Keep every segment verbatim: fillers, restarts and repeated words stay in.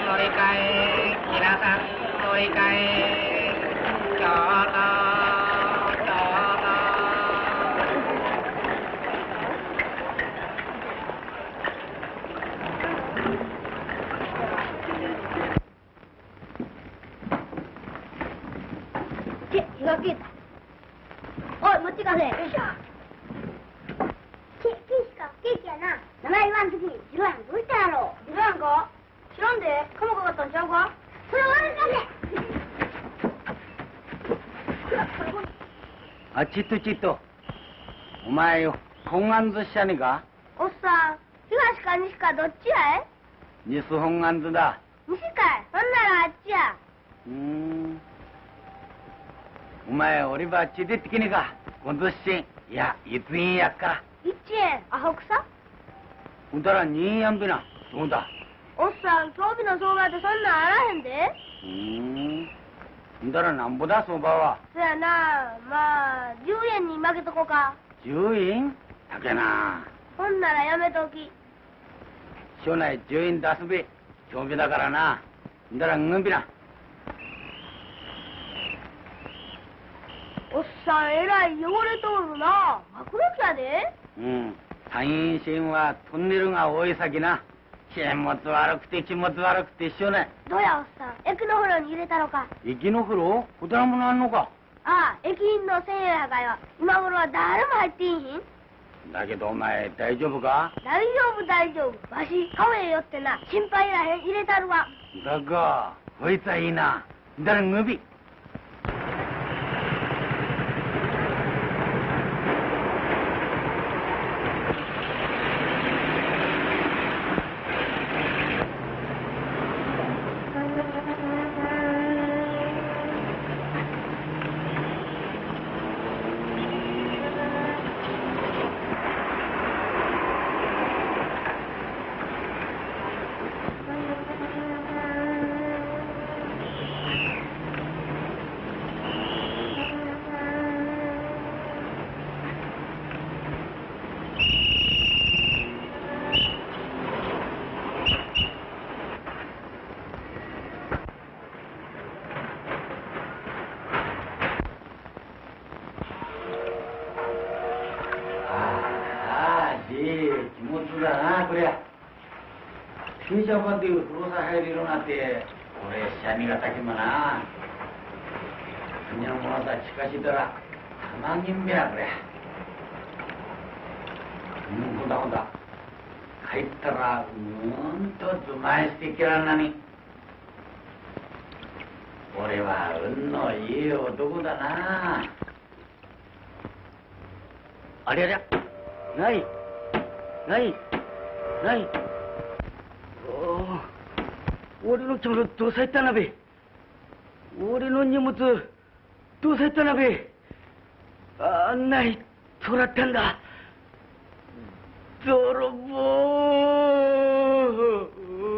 乗り換え皆さん乗り換え京都京都け気が消えた。おい持ってかせ。よいしょ。ケーキかケーキやな。名前言わんときに白やんどうしたやろ。白やんか知らんで。カモかかったんちゃうか。それ悪かせ。 あ、ちっとちっと。お前よ、本願寿司やねんか。 おっさん、東か西かどっちやい。 西本願寿だ。 西かい。そんならあっちや。 うーん。お前、俺ばあっち出てきねえか。今度しん、いや、いついんやっか。 一円、アホくさ。 うたらにやんべな。そうだ。 おっさん、今日日の相場ってそんなんあらへんで。 うーん。うたらなんぼだ、相場は。 そやな、まあ、じゅうえんに負けとこか。 じゅうえんだけな。 ほんならやめとき。 将来じゅうえん出すべ。今日日だからな。うたらうんびな。 おっさん、えらい汚れとるな。学歴やで。 うん。山陰線はトンネルが多い先な。気持ち悪くて気持ち悪くて一緒ね。 どうやおっさん、駅の風呂に入れたのか。 駅の風呂こたらものあんのか。 ああ、駅員の千円はかいは今頃は誰も入っていいひん。 だけどお前大丈夫か。 大丈夫大丈夫。わしカフェへ寄ってな、心配いらへん入れたるわ。 だがこいつはいいな。だらぐび。新車場で風呂さ入れるなんて、俺、シャミがたきもな。国の者たちかしたら、たまぎんべな、これ。うん、ほだほだ。帰ったら、うんとずまいしてきらんなに。俺は運のいい男だな。ありゃりゃ。ない。ない。ない。俺の着物どうさいったなべ。俺の荷物どうさいったなべ。あんないとらったんだ。泥棒。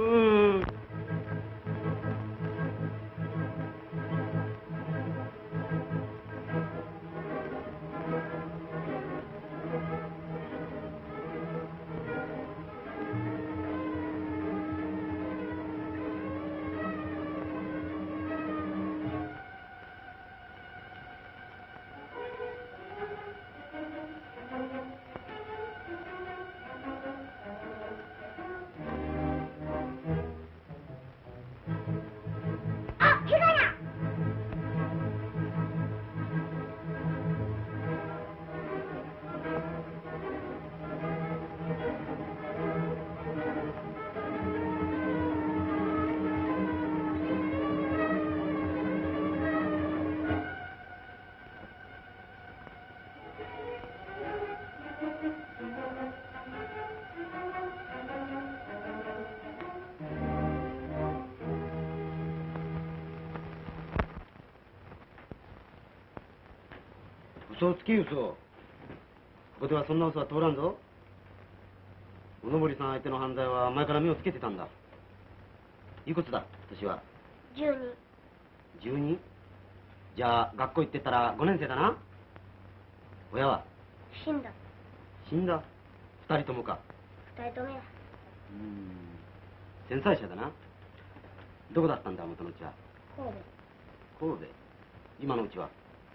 嘘つき嘘。ここではそんな嘘は通らんぞ。おのぼりさん相手の犯罪は前から目をつけてたんだ。いくつだ年は。 じゅうに。 じゅうに？じゃあ学校行ってたらごねん生だな。親は死んだ。 死んだ。二人ともか。 二人ともや。 うん、繊細者だな。 どこだったんだ、元のうちは。 神神戸。今のうちは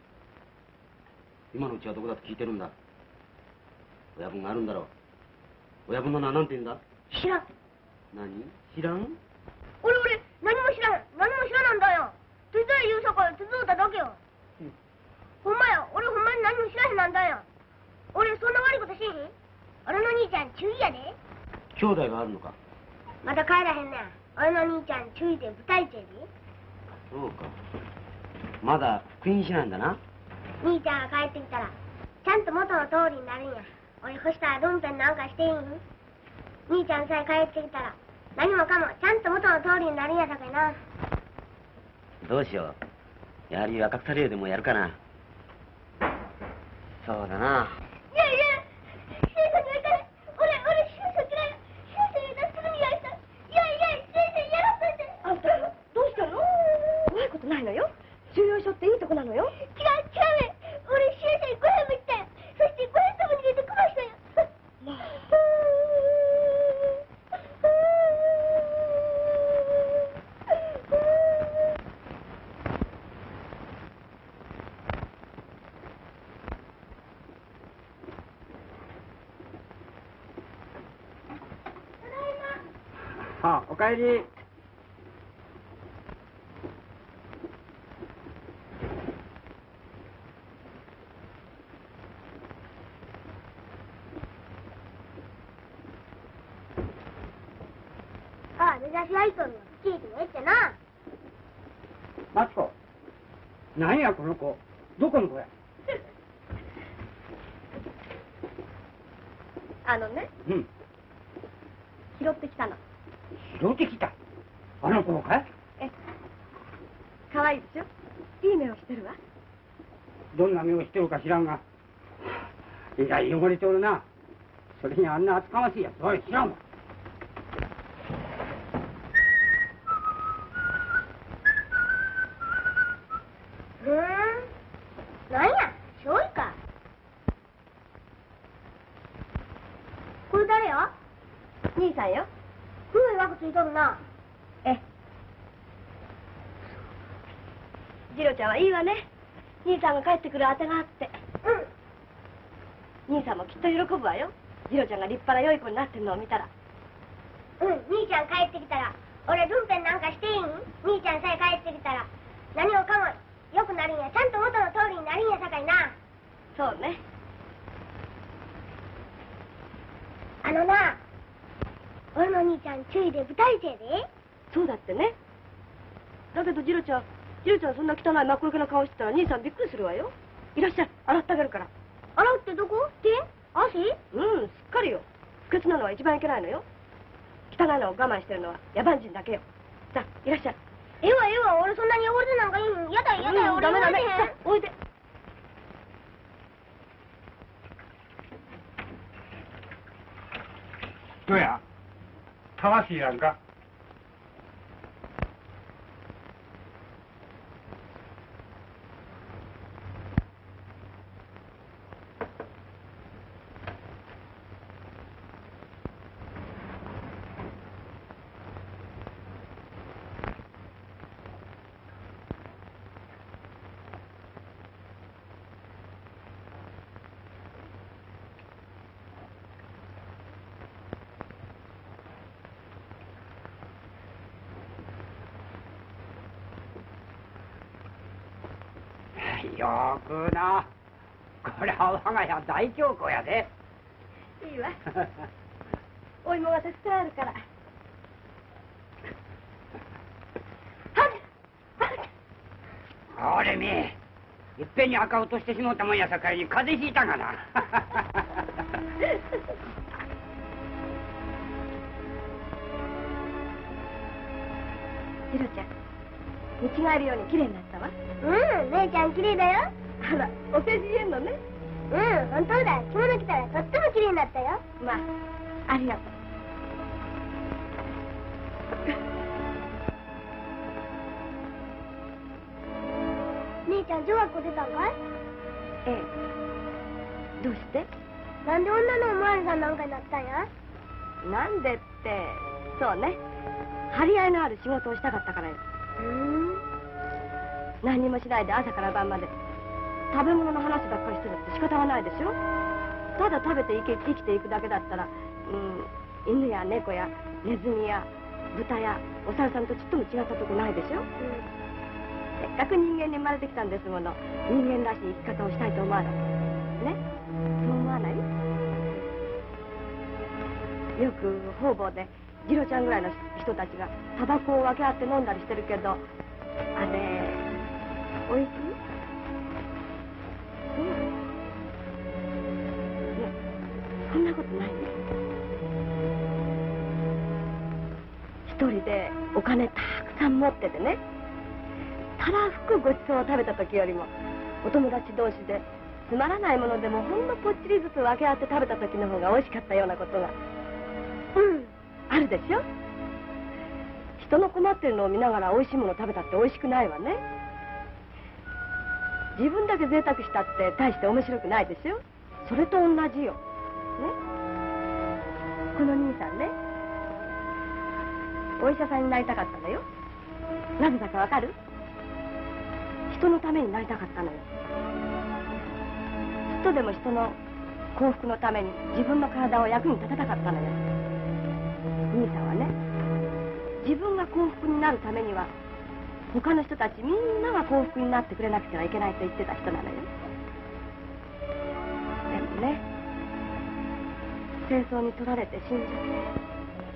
今のうちはどこだと聞いてるんだ。親分があるんだろう。親分の名は何て言うんだ。 戸。知らん。 何知らん。 俺俺何も知らん。何も知らなんだよ。手伝い言うさから手伝うただけよ。 うん、 ほんまや、俺ほんまに何も知らへんなんだよ。俺そんな悪いことしへん。俺の兄ちゃん注意やで。 兄弟があるのか。 まだ帰らへんねん。俺の兄ちゃん注意で舞台中で。 そうか。まだ復員しないんだな。 兄ちゃんが帰ってきたらちゃんと元の通りになるんや。俺ほしたらルンペンなんかしていいん。兄ちゃんさえ帰ってきたら何もかもちゃんと元の通りになるんやさかいな。 どうしよう。やはり若草竜でもやるかな。そうだな。 いやいや、先生にはいかない。俺俺先生嫌い。先生に出するにやいた。いやいや、先生やらせて。あんたどうしたの。怖いことないのよ。収容所っていいとこなのよ。違う違うね。俺先生ごへんも行ったよ。そしてごへんとも逃げてくましたよ。まああ、おかえり。 ああ、目指し合いとんの聞いてもええってな。 マツコ。なんやこの子。どこの子や。 あのね、 うん。 拾ってきたの。 拾ってきた。あの子かい。 え、可愛いでしょ。いい目をしてるわ。 どんな目をしてるか知らんが。えらい汚れておるな。それにあんな厚かましいやつ。おい、知らんわ。 ふーん。なんや、醤油か。これ誰や。兄さんよ。黒い枠ついとるな。え。ジロちゃんはいいわね。兄さんが帰ってくるあてがあって。うん。兄さんもきっと喜ぶわよ。ジロちゃんが立派な良い子になってるのを見たら。うん、兄ちゃん帰ってきたら俺ルンペンなんかしていいん。兄ちゃんさえ帰ってきたら何もかもよくなるんや。ちゃんと元の通りになるんやさかいな。そうね。あのな、俺の兄ちゃん注意で舞台生で。そうだってね。だけどジロちゃんジロちゃんそんな汚い真っ黒けな顔してたら兄さんびっくりするわよ。いらっしゃい、洗ってあげるから。洗うってどこ。手足。うん、すっかりよ。不潔なのは一番いけないのよ。汚いのを我慢してるのは野蛮人だけよ。さあ、いらっしゃい。ええわええわ、俺そんなに汚れてなんかいいん。やだやだよ、俺汚れてへん。ダメダメ。さあ、おいで。 どうや。たわしいやんか。よくな。これは我が家大凶行やで。 いいわ。お芋がたくさんあるから。 俺め、いっぺんに赤落としてしもったもんやさかいに風邪ひいたがな。 ジロちゃん、見違えるように綺麗になったわ。うん、姉ちゃん綺麗だよ。あら、お世辞言うのね。うん、本当だ。着物着たらとっても綺麗になったよ。まあ、ありがとう。姉ちゃん、女学校出たんかい。ええ。どうして。なんで女のおまわりさんなんかになったんや。なんでって、そうね。 張り合いのある仕事をしたかったからよ。 ふん。 何にもしないで朝から晩まで食べ物の話ばっかりしてるって仕方がないでしょ。ただ食べて生き生きていくだけだったら、うん、犬や猫やネズミや豚やお猿さんとちっとも違ったとこないでしょ。うん、せっかく人間に生まれてきたんですもの。人間らしい生き方をしたいと思わないね。そう思わない？よく方々でジロちゃんぐらいの人たちがタバコを分け合って飲んだりしてるけど、あれおいしい？うん。ね、そんなことないね。一人でお金たくさん持っててね、たらふくごちそうを食べた時よりも、お友達同士でつまらないものでもほんのぽっちりずつ分け合って食べた時の方が美味しかったようなことが、うん、あるでしょ。人の困ってるのを見ながら美味しいもの食べたって美味しくないわね。自分だけ贅沢したって大して面白くないでしょ。それと同じよ。ね。この兄さんね、お医者さんになりたかったのよ。なぜだかわかる？人のためになりたかったのよ。ちょっとでも人の幸福のために自分の体を役に立てたかったのよ。兄さんはね、自分が幸福になるためには他の人たちみんなが幸福になってくれなくてはいけないと言ってた人なのよ。でもね、戦争に取られて死んじゃって。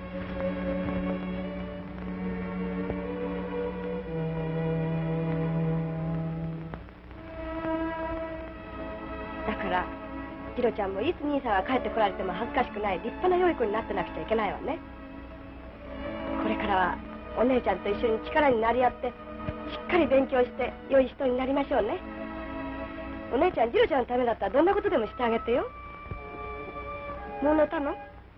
だからジロちゃんもいつ兄さんが帰ってこられても恥ずかしくない立派な良い子になってなくちゃいけないわね。これからはお姉ちゃんと一緒に力になり合ってしっかり勉強して良い人になりましょうね。お姉ちゃんジロちゃんのためだったらどんなことでもしてあげてよ。もう寝たの？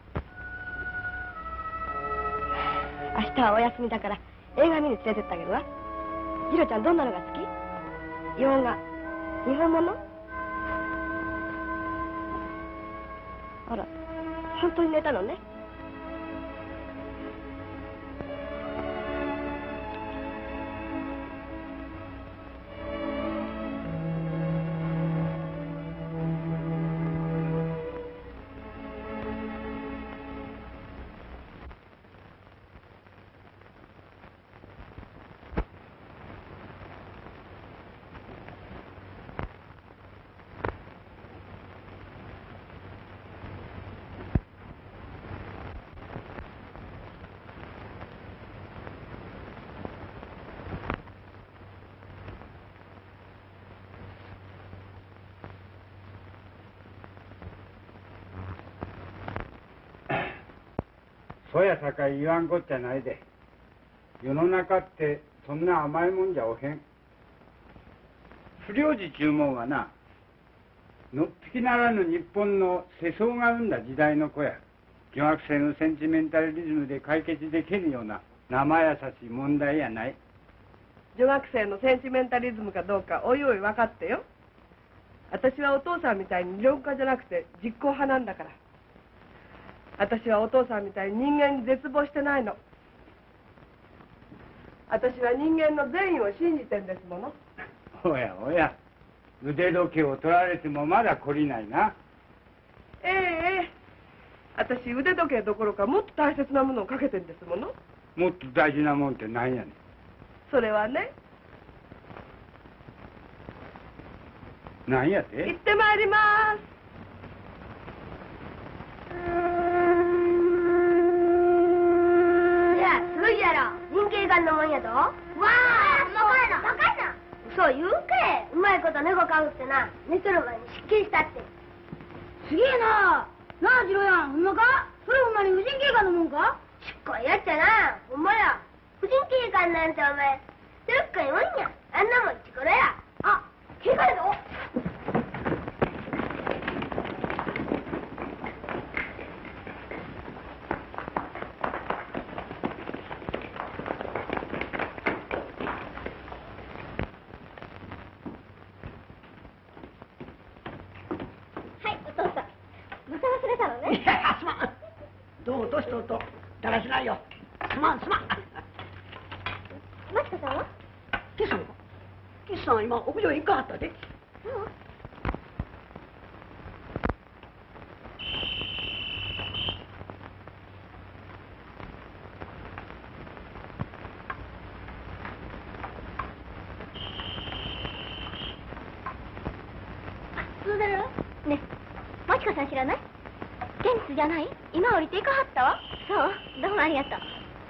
明日はお休みだから映画見に連れてってあげるわ。ジロちゃんどんなのが好き？洋画？日本物？あら、本当に寝たのね。 そやさかい言わんこっちゃないで。世の中ってそんな甘いもんじゃおへん。不良児注文はな、のっぴきならぬ日本の世相が生んだ時代の子や。女学生のセンチメンタリズムで解決できるような生優しい問題やない。 女学生のセンチメンタリズムかどうかおいおい分かってよ。私はお父さんみたいに理論家じゃなくて実行派なんだから。私はお父さんみたいに人間に絶望してないの。私は人間の善意を信じてんですもの。 おやおや、腕時計を取られてもまだ懲りないな。 ええええ、私腕時計どころかもっと大切なものをかけてんですもの。 もっと大事なもんって何やねん。 それはね、 何やって？ 行ってまいります。 いや、すごいやろ。人形館のもんやぞ。わあ、うまいな。バカな。そう言うけ。うまいこと猫飼うってな、寝てる前に失禁したって。すげえな。なあ、ジロやん、ほんまか？それほんまに婦人警官のもんか？しっこいやっちゃな。ほんまや。婦人警官なんてお前、どっかにおんや。あんなもんちこれや。あ、警官やぞ。 どうとしとうとだらしないよ。すまんすまん。 マチコさんは？ キスさんかキスさんは今屋上へ行かはったで。 うん。スーダルねえ、マチコさん知らない？テニスじゃない？今降りていかはったわ。そう、どうもありがとう。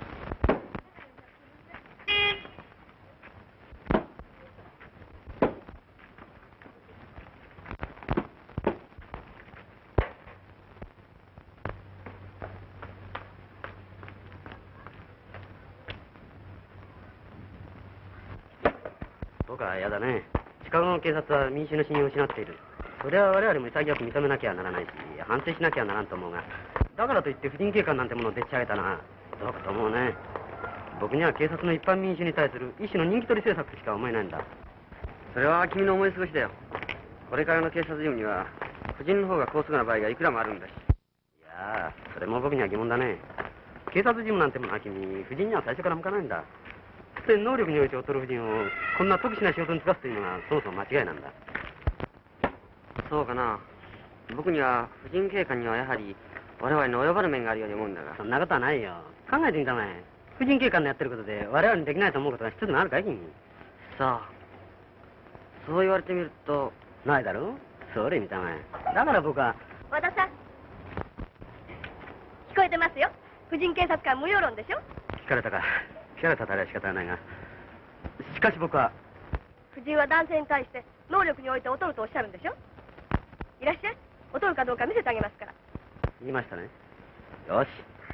僕は嫌だね。シカゴの警察は民衆の信用を失っている。それは我々も潔く認めなきゃならないし、反省しなきゃならんと思うが、だからといって婦人警官なんてものをでっち上げたな。どうかと思うね。僕には警察の一般民衆に対する一種の人気取り政策としか思えないんだ。それは君の思い過ごしだよ。これからの警察事務には婦人の方が高速な場合がいくらもあるんだし。いやー、それも僕には疑問だね。警察事務なんてものは君、婦人には最初から向かないんだ。で能力において劣る婦人をこんな特殊な仕事に就かすというのがそもそも間違いなんだ。そうかな。僕には婦人警官にはやはり我々の及ばぬ面があるように思うんだが。そんなことはないよ。考えてみたまえ。婦人警官のやってることで我々にできないと思うことが一つもあるかい君。さあ、そう言われてみるとないだろう。それ見たまえ。だから僕は。 和田さん、聞こえてますよ。婦人警察官無用論でしょ。 聞かれたか。聞かれたたら仕方はないが、しかし僕は。 婦人は男性に対して能力において劣るとおっしゃるんでしょ。いらっしゃい。劣るかどうか見せてあげますから。 言いましたね。よし。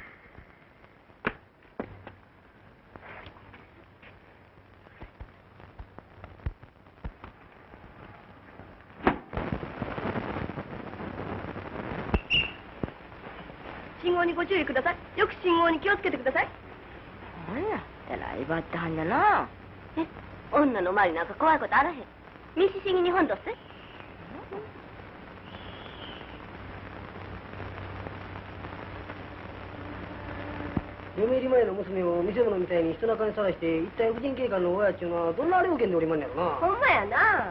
信号にご注意ください。よく信号に気をつけてください。 なんや、えらいばってはんやな。え、女の周りなんか怖いことあらへん。民主主義日本どっせ。 嫁入り前の娘を見せ物みたいに人中にさらして一体婦人警官の親っちゅうのはどんな了見でおりまんやろな。 ほんまやな。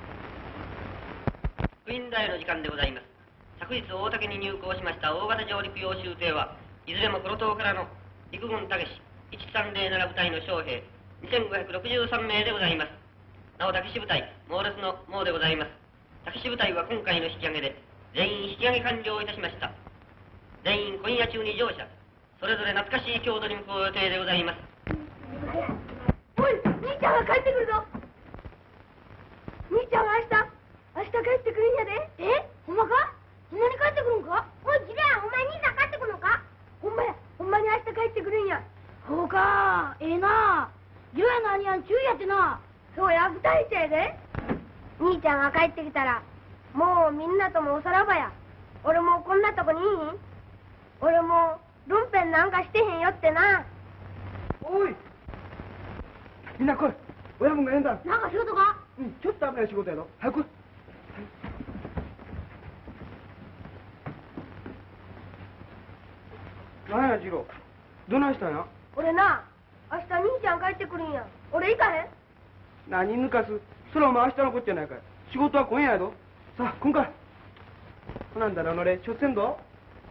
福音大の時間でございます。昨日大竹に入港しました大型上陸用舟艇はいずれも黒島からの陸軍たけしいちさんぜろなな部隊の将兵にせんごひゃくろくじゅうさん名でございます。なおたけし部隊猛烈の猛でございます。たけし部隊は今回の引き上げで全員引き上げ完了いたしました。全員今夜中に乗車、それぞれ懐かしい郷土に向こう予定でございます。 おい、兄ちゃんが帰ってくるぞ。兄ちゃんは明日明日帰ってくるんやで。 え、ほんまか？ほんまに帰ってくるんか？おい、ジレや、お前兄さん帰ってくるのか？ ほんまや、ほんまに明日帰ってくるんや。 そうか、ええな。ジレやの兄やん注意やってな。 そうや、二人やで。兄ちゃんが帰ってきたらもうみんなともおさらばや。俺もこんなとこにいいん？俺もルンペンなんかしてへんよってな。 おい、みんな来い。親分がええんだ。 なんか仕事か？ うん、ちょっと危ない仕事やろ。早く来い。何や次郎、どないしたんや。 俺な、明日兄ちゃん帰ってくるんや。俺行かへん？ 何抜かす。それはもう明日のこっちゃないかい。仕事は今夜やろ。さあ来んかい。ほなんだら己しょっせんど。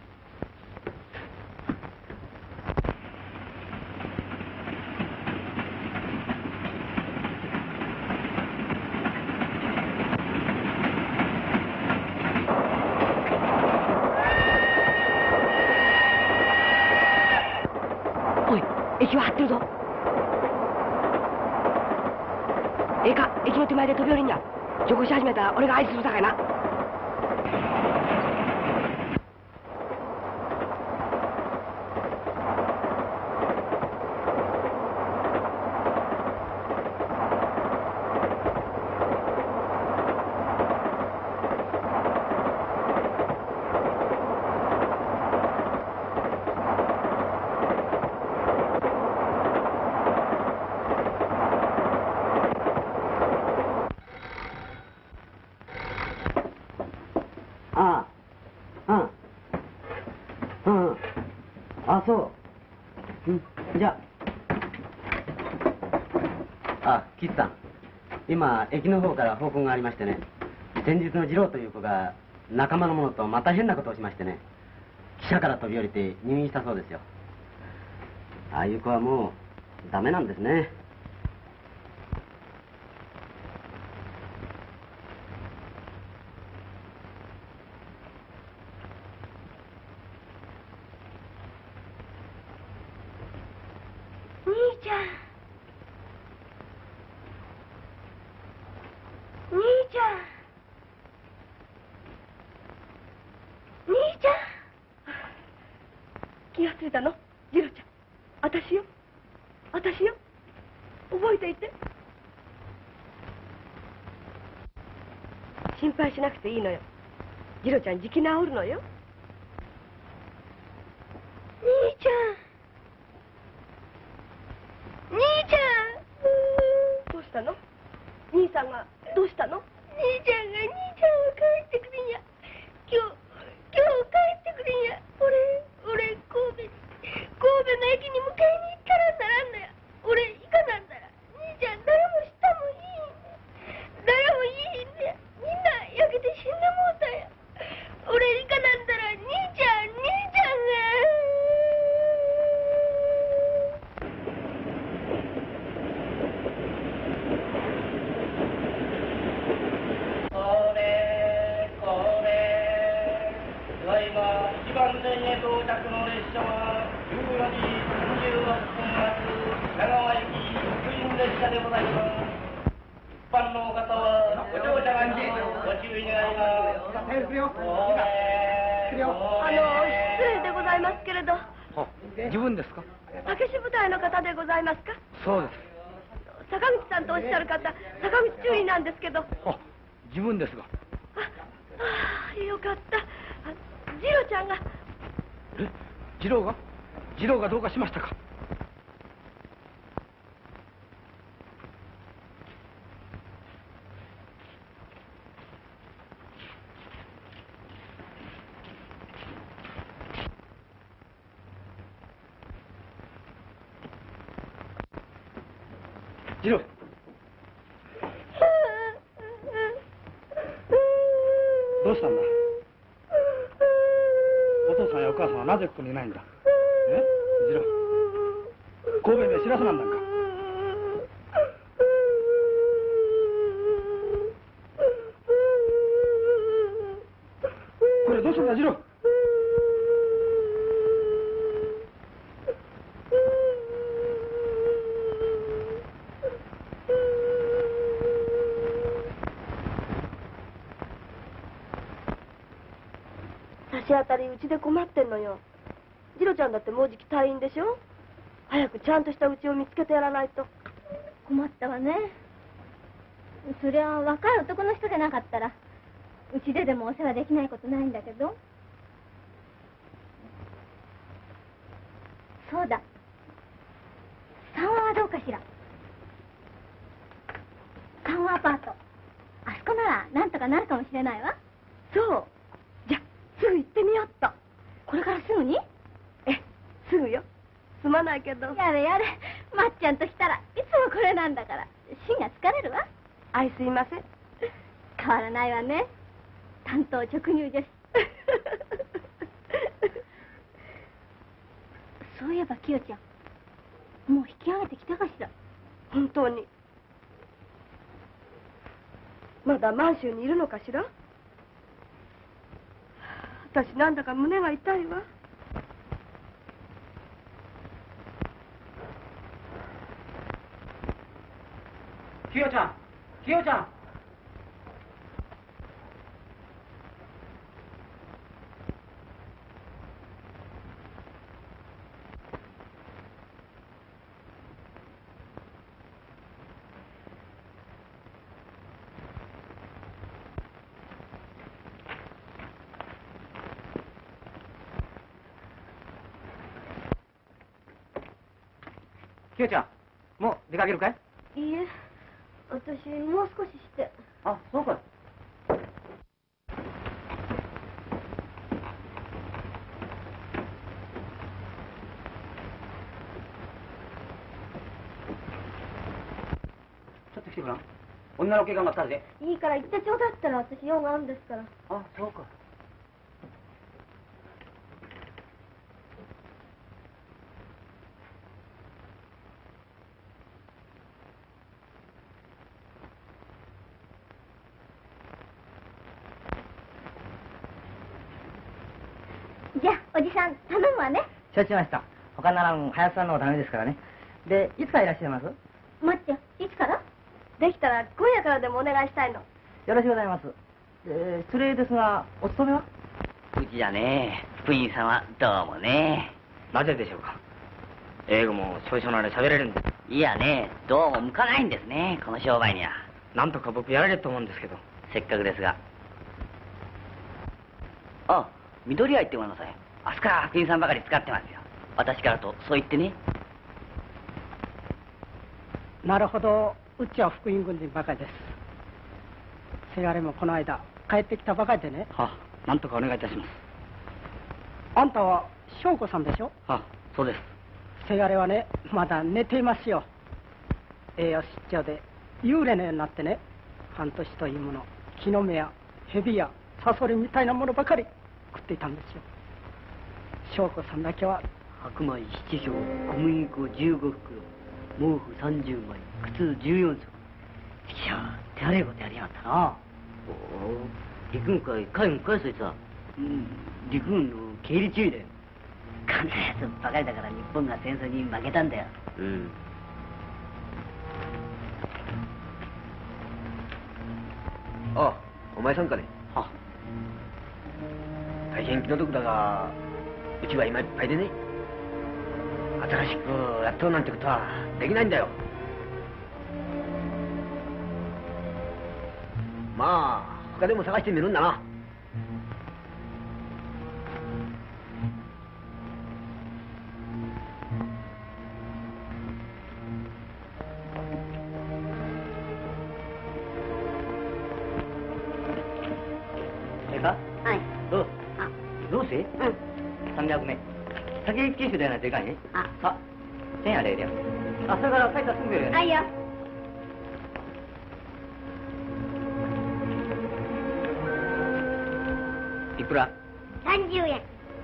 おい、駅は張ってるぞ。ええか、駅の手前で飛び降りんな。徐行し始めたら俺が合図するさかいな。 あ、岸さん。今、駅の方から報告がありましてね、先日の次郎という子が仲間の者とまた変なことをしましてね、汽車から飛び降りて入院したそうですよ。ああいう子はもうダメなんですね。 兄ちゃん、兄ちゃん、兄ちゃん。 気がついたの？次郎ちゃん。私よ。私よ。覚えていて。心配しなくていいのよ。次郎ちゃん、じき治るのよ。 兄ちゃん。兄ちゃん。 どうしたの？兄さんがどうしたの？ 兄ちゃんが兄ちゃんを帰ってくるんや。今日今日帰ってくるんや。俺俺神戸に神戸の駅に迎えに行ったらならんのや。俺行かなんだら兄ちゃん誰も下もいいんだ。誰もいいんだ。みんな焼けて死んでもうたんや。俺行かなんだら兄ちゃん兄ちゃんこれこれただいま一番線へ到着の列車はじゅうよじさんじゅうろっぷん発品川駅福音列車でございます。一般の方はご乗車のご注意願います。 あの、失礼でございますけれど、 自分ですか？ 竹支部隊の方でございますか？ そうです。 坂口さんとおっしゃる方、坂口中尉なんですけど。 あ、自分ですが。 あ、あ、よかった。次郎ちゃんが。 え、次郎が次郎がどうかしましたか？次郎。どうしたんだ？お父さんやお母さんはなぜここにいないんだ？え？次郎。神戸名知らせなんだんか？これどうしたんだ次郎？ 差し当たりうちで困ってんのよ。次郎ちゃんだってもうじき退院でしょ。早くちゃんとしたうちを見つけてやらないと。 困ったわね。そりゃ若い男の人じゃなかったらうちででもお世話できないことないんだけど。そうだ、三和はどうかしら。三和アパート、あそこならなんとかなるかもしれないわ。 そう。じゃあすぐ行ってみよっと。 これからすぐに？ え、すぐよ。すまないけど。 やれやれ、まっちゃんと来たらいつもこれなんだから芯が疲れるわ。 あいすいません。 変わらないわね、担当直入女子。そういえばきよちゃん、もう引き上げてきたかしら。 本当にまだ満州にいるのかしら。私なんだか胸が痛いわ。 きよちゃん、きよちゃん。きよちゃん、もう出かけるかい？ いいえ、私もう少しして。 あ、そうか。 ってきてごらん。女の警官が来たぜ。 いいから言ってちょうだったら私用があるんですから。 あ、そうか。 じゃあおじさん頼むわね。 承知しました。他ならん林さんのお頼みですからね。で、いつからいらっしゃいます？ まっちゃんいつから？ できたら今夜からでもお願いしたいの。 よろしくございます。えー、失礼ですが、お勤めは？ うちじゃねえ、福員さんはどうもね。 なぜでしょうか。英語も少々なら喋れるんで。 いやね、どうも向かないんですね、この商売には。 なんとか僕やられると思うんですけど。 せっかくですが。あ、緑屋行ってごらんなさい。明日から福員さんばかり使ってますよ。私からとそう言ってね。 なるほど、うちは福音軍人ばかりです。せがれもこの間帰ってきたばかりでね。 はあ、なんとかお願いいたします。 あんたは翔子さんでしょ？ はあ、そうです。 せがれはね、まだ寝ていますよ。栄養失調で幽霊のようになってね、半年というもの、木の芽や蛇やサソリみたいなものばかり食っていたんですよ。翔子さんだけは白米七升、小麦粉十五袋、毛布三十枚、靴十四足。 ちゃ手荒いことやりやがったな。 おお、陸軍かい海軍かいそいつは。うん、陸軍の経理注意だよ。 こんなやつばかりだから日本が戦争に負けたんだよ。 うん。あ、お前さんかね。 は大変気の毒だが、うちは今いっぱいでね、新しくやっとうなんてことはできないんだよ。まあ他でも探してみるんだな。 それか？ はい。 どう？ あ、 どうせ？ うん。 三百名。酒一九種でないといかんね。 あ、 あ、千やでええよ。あ、それから帰ったらすぐよね。 はいよ。 いくら？ 三十円。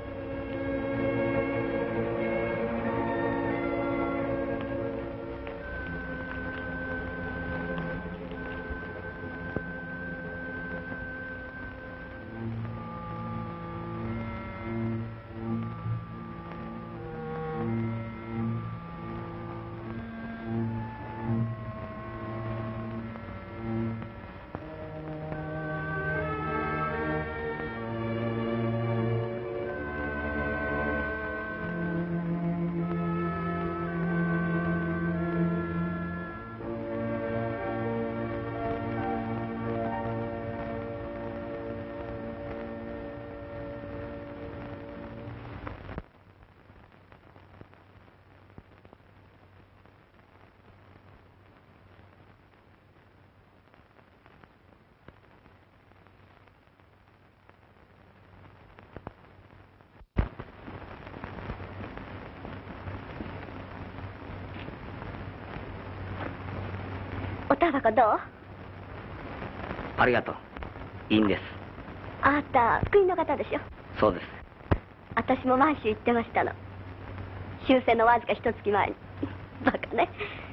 おたばこどう？ ありがとう。いいんです。 あなた福井の方でしょ？ そうです。 私も満州行ってましたの。終戦のわずか一月前に。バカね。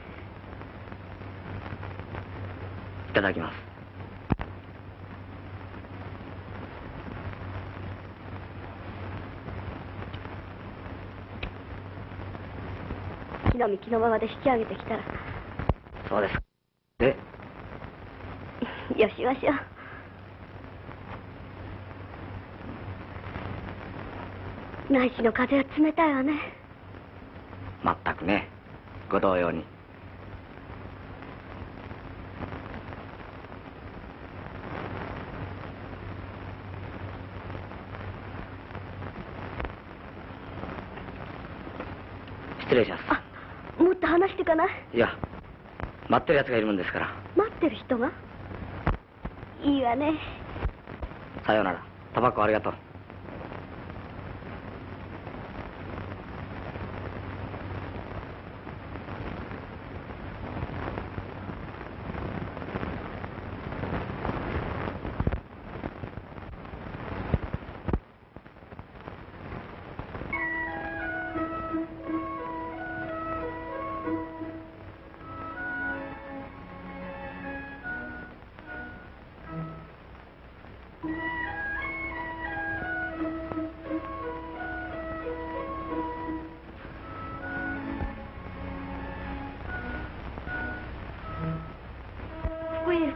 いただきます。 木の幹のままで引き上げてきたら。 そうです。で、 よしましょう。内地の風は冷たいわね。 まったくね、ご同様に。失礼します。 あ、もっと話してかない？ いや、待ってる奴がいるもんですから。 待ってる人が？いいわね。 さようなら。タバコありがとう。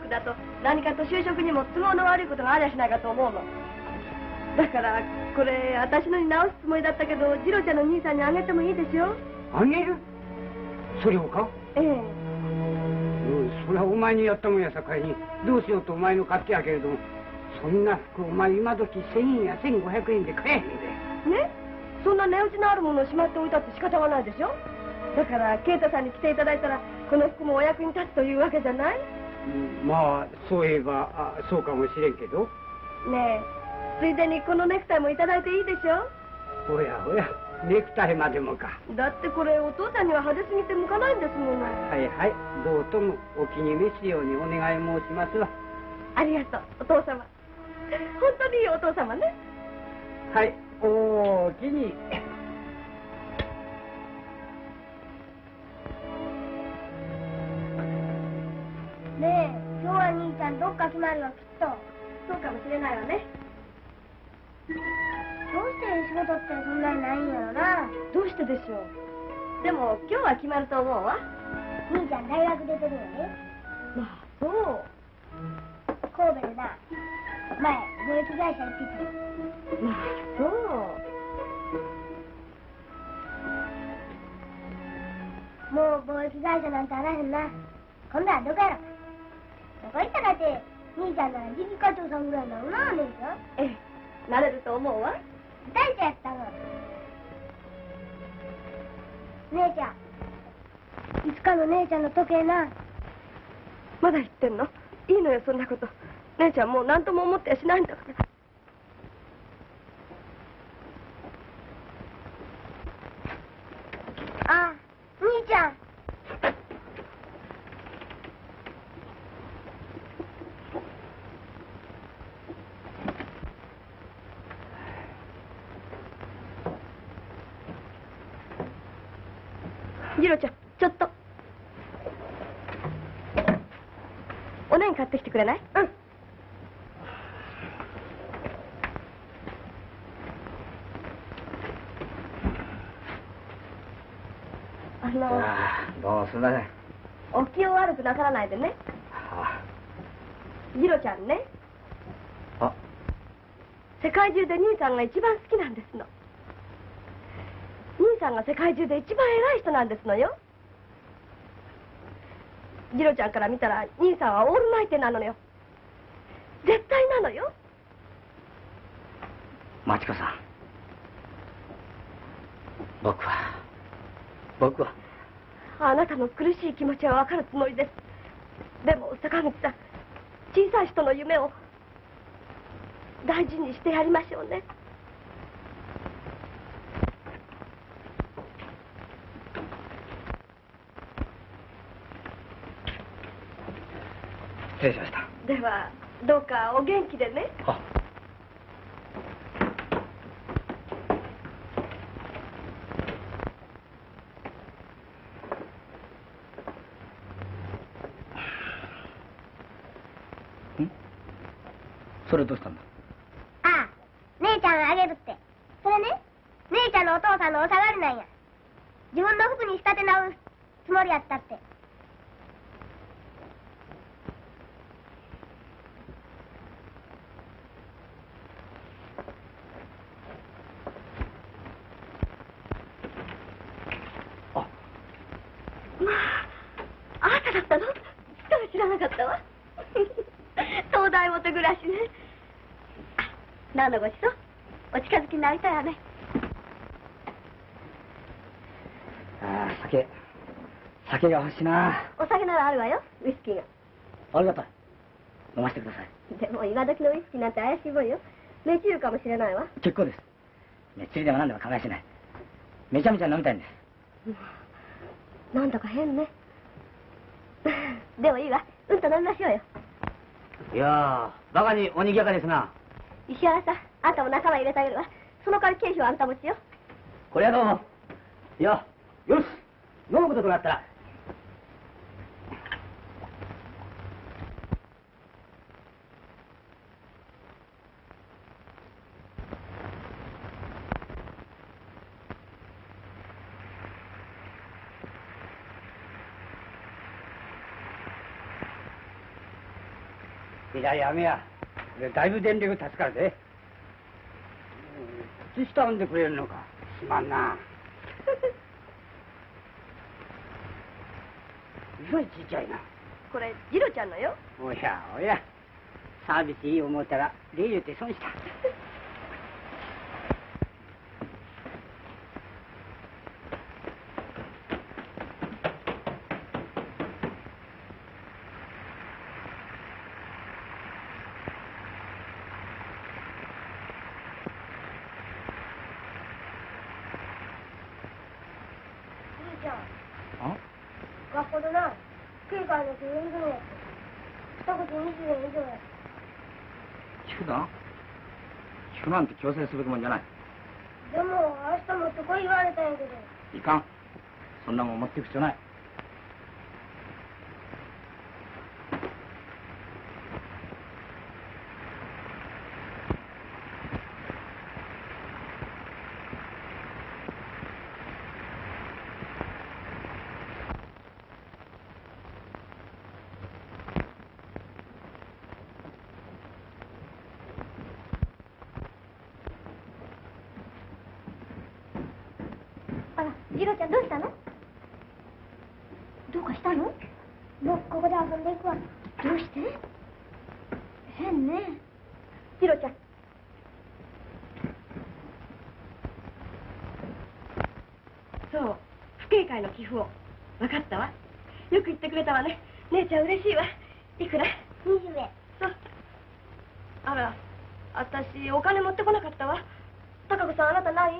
クだと何かと就職にも都合の悪いことがありゃしないかと思うの。だからこれ私のに直すつもりだったけど、次郎ちゃんの兄さんにあげてもいいですよ。 あげる？それをか？ ええ。 それはお前にやったもんやさかいに、どうしようとお前の買ってやけれども、そんな服お前今時せんえんやせんごひゃくえんで買えへんで。 ね？そんな値打ちのあるものをしまっておいたって仕方がないでしょ。だから啓太さんに来ていただいたらこの服もお役に立つというわけじゃない？ うん、まあそういえばあそうかもしれんけど。 ねえ、ついでにこのネクタイもいただいていいでしょ。 おやおや、ネクタイまでもか。 だってこれお父さんには派手すぎて向かないんですもの。 はいはい、どうともお気に召すようにお願い申しますわ。 ありがとうお父様。本当にいいお父様ね。 はい、おおきに。 ねえ、今日は兄ちゃんどっか決まるよ、きっと。 そうかもしれないわね。 どうして仕事ってそんなにないんやろな。 どうしてでしょう。でも今日は決まると思うわ。 兄ちゃん大学出てるよね。 まあそう。 神戸でな、前貿易会社行ってた。 まあそう。 もう貿易会社なんてあらへんな。今度はどこやろ。どこ行ったかって、兄ちゃんなら次期課長さんぐらいなのな、姉ちゃん。 ええ、なれると思うわ。 大ちゃんやったが。姉ちゃん、いつかの姉ちゃんの時計な。 まだ言ってんの？いいのよそんなこと。姉ちゃんもう何とも思ってやしないんだから。 あ、兄ちゃん。 次郎ちゃん、ちょっと。おねん買ってきてくれない？うん。あのああ、どうもすみません。 お気を悪くなさらないでね。 あ次郎ちゃんね。 あ。 世界中で兄さんが一番好きなんですの。兄さんが世界中で一番偉い人なんですのよ。次郎ちゃんから見たら兄さんはオールマイティなのよ。絶対なのよ。 マチコさん、僕は僕はあなたの苦しい気持ちは分かるつもりです。でも坂口さん、小さい人の夢を大事にしてやりましょうね。 失礼しました。 ではどうかお元気でね。 あ、ん？それどうしたんだ？ ああ、姉ちゃんがあげるって。それね、姉ちゃんのお父さんのお下がりなんや。自分の服に仕立て直すつもりやったって。 あなただったの？知らなかったわ。東大元暮らしね。何のごちそう？お近づきになりたいわね。 ああ、酒酒が欲しいな。 お酒ならあるわよ、ウイスキーが。 ありがたい。飲ませてください。 でも今時のウイスキーなんて怪しいもんよ。目中かもしれないわ。 結構です。めっちりでも何でも構いしない。めちゃめちゃ飲みたいんです。 なんだか変ね。でもいいわ、うんと飲みましょうよ。 いやー、バカにおにぎやかですな。 石原さん、あんたも仲間入れてあげるわ。その代わり経費はあんた持ちよ。 これはどうも。いや、よし、飲むこととなったら。 いや、やめや。だいぶ電力助かるで。靴下編んでくれるのか。すまんな。すごいちっちゃいな。 これジロちゃんのよ。 おやおや、サービスいい思ったら礼言って損した。 学校でな、警戒の救援所のやつ。二口にじゅうえん以上や。 聞くな。聞くなんて強制すべきもんじゃない。 でも、明日持ってこい言われたんやけど。 いかん。そんなもん持っていく必要ない。 あら、ジロちゃんどうしたの？どうかしたの？僕ここで遊んでいくわ。どうして？変ね。 ジロちゃん。そう、不警戒の寄付を。分かったわ。よく言ってくれたわね。姉ちゃん嬉しいわ。いくら？ にじゅうえん。 そう。あら、私お金持ってこなかったわ。貴子さんあなたない？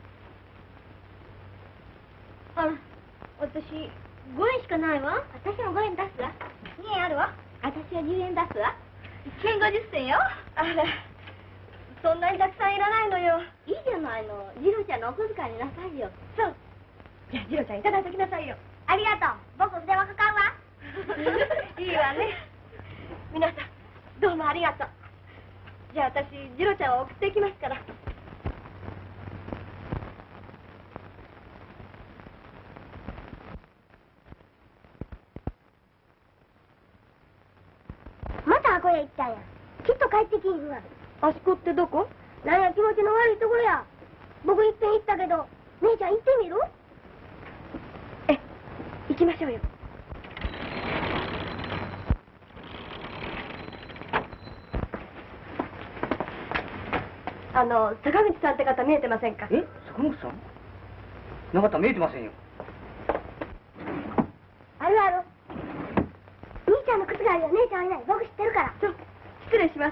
あら、私ごえんしかないわ。私もごえん出すわ。にえんあるわ。私はじゅうえん出すわ。いちえんごじゅっせんよ。 あら、そんなにたくさんいらないのよ。 いいじゃないの。ジロちゃんのお小遣いになさいよ。 そう。じゃあジロちゃんいただいてきなさいよ。 ありがとう。僕電話かかるわ。 いいわね。皆さんどうもありがとう。じゃあ私ジロちゃんを送っていきますから。 またあこへ行ったんや。きっと帰ってきんわ。 あそこってどこ？ なんや気持ちの悪いところや。僕いっぺん行ったけど、姉ちゃん行ってみる？ え、行きましょうよ。あの、坂口さんって方見えてませんか？ え、坂口さん？なかった、見えてませんよ。 あるある。兄ちゃんの靴があるよ。姉ちゃんはいない。僕知ってるから。 そう、失礼します。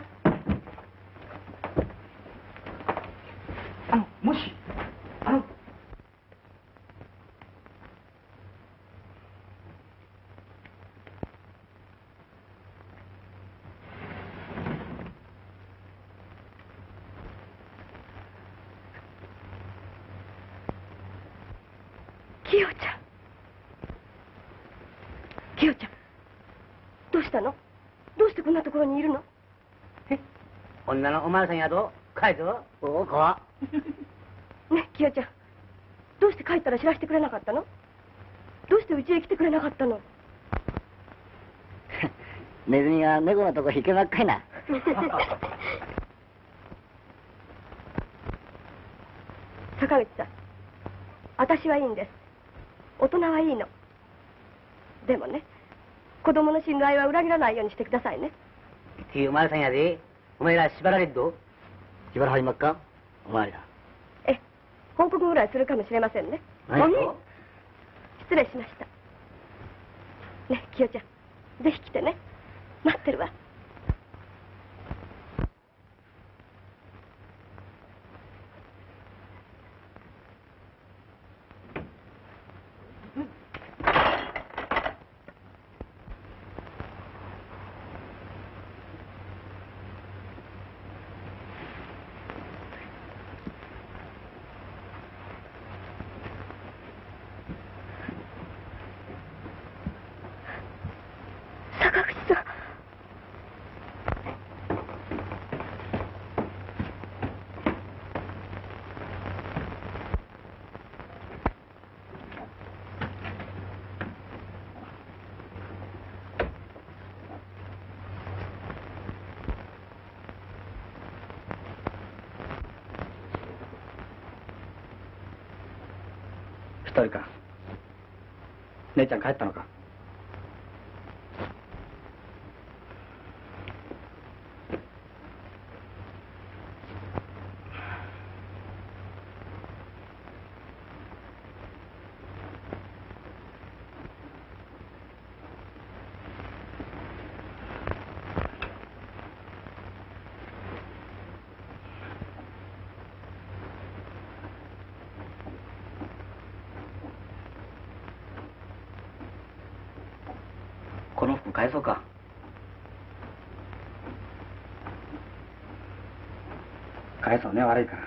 あの、もし、あの、 キヨちゃん。キヨちゃん。どうしたの？どうしてこんなところにいるの？ え、女のお前さんやと、帰るぞ。おお、怖っ。 ね、キヨちゃん。どうして帰ったら知らせてくれなかったの？どうしてうちへ来てくれなかったの？ ネズミが猫のとこ引けばっかりな。 坂口さん、私はいいんです。大人はいいの。でもね、子供の信頼は裏切らないようにしてくださいね。 きお前さんやで、お前ら縛られっど。縛らはりまっか、お前ら。 え、報告ぐらいするかもしれませんね。 何？ 失礼しました。ね、キヨちゃん、ぜひ来てね。待ってるわ。坂口さん。 人か。姉ちゃん帰ったのか？この服返そうか。返そうね、悪いから。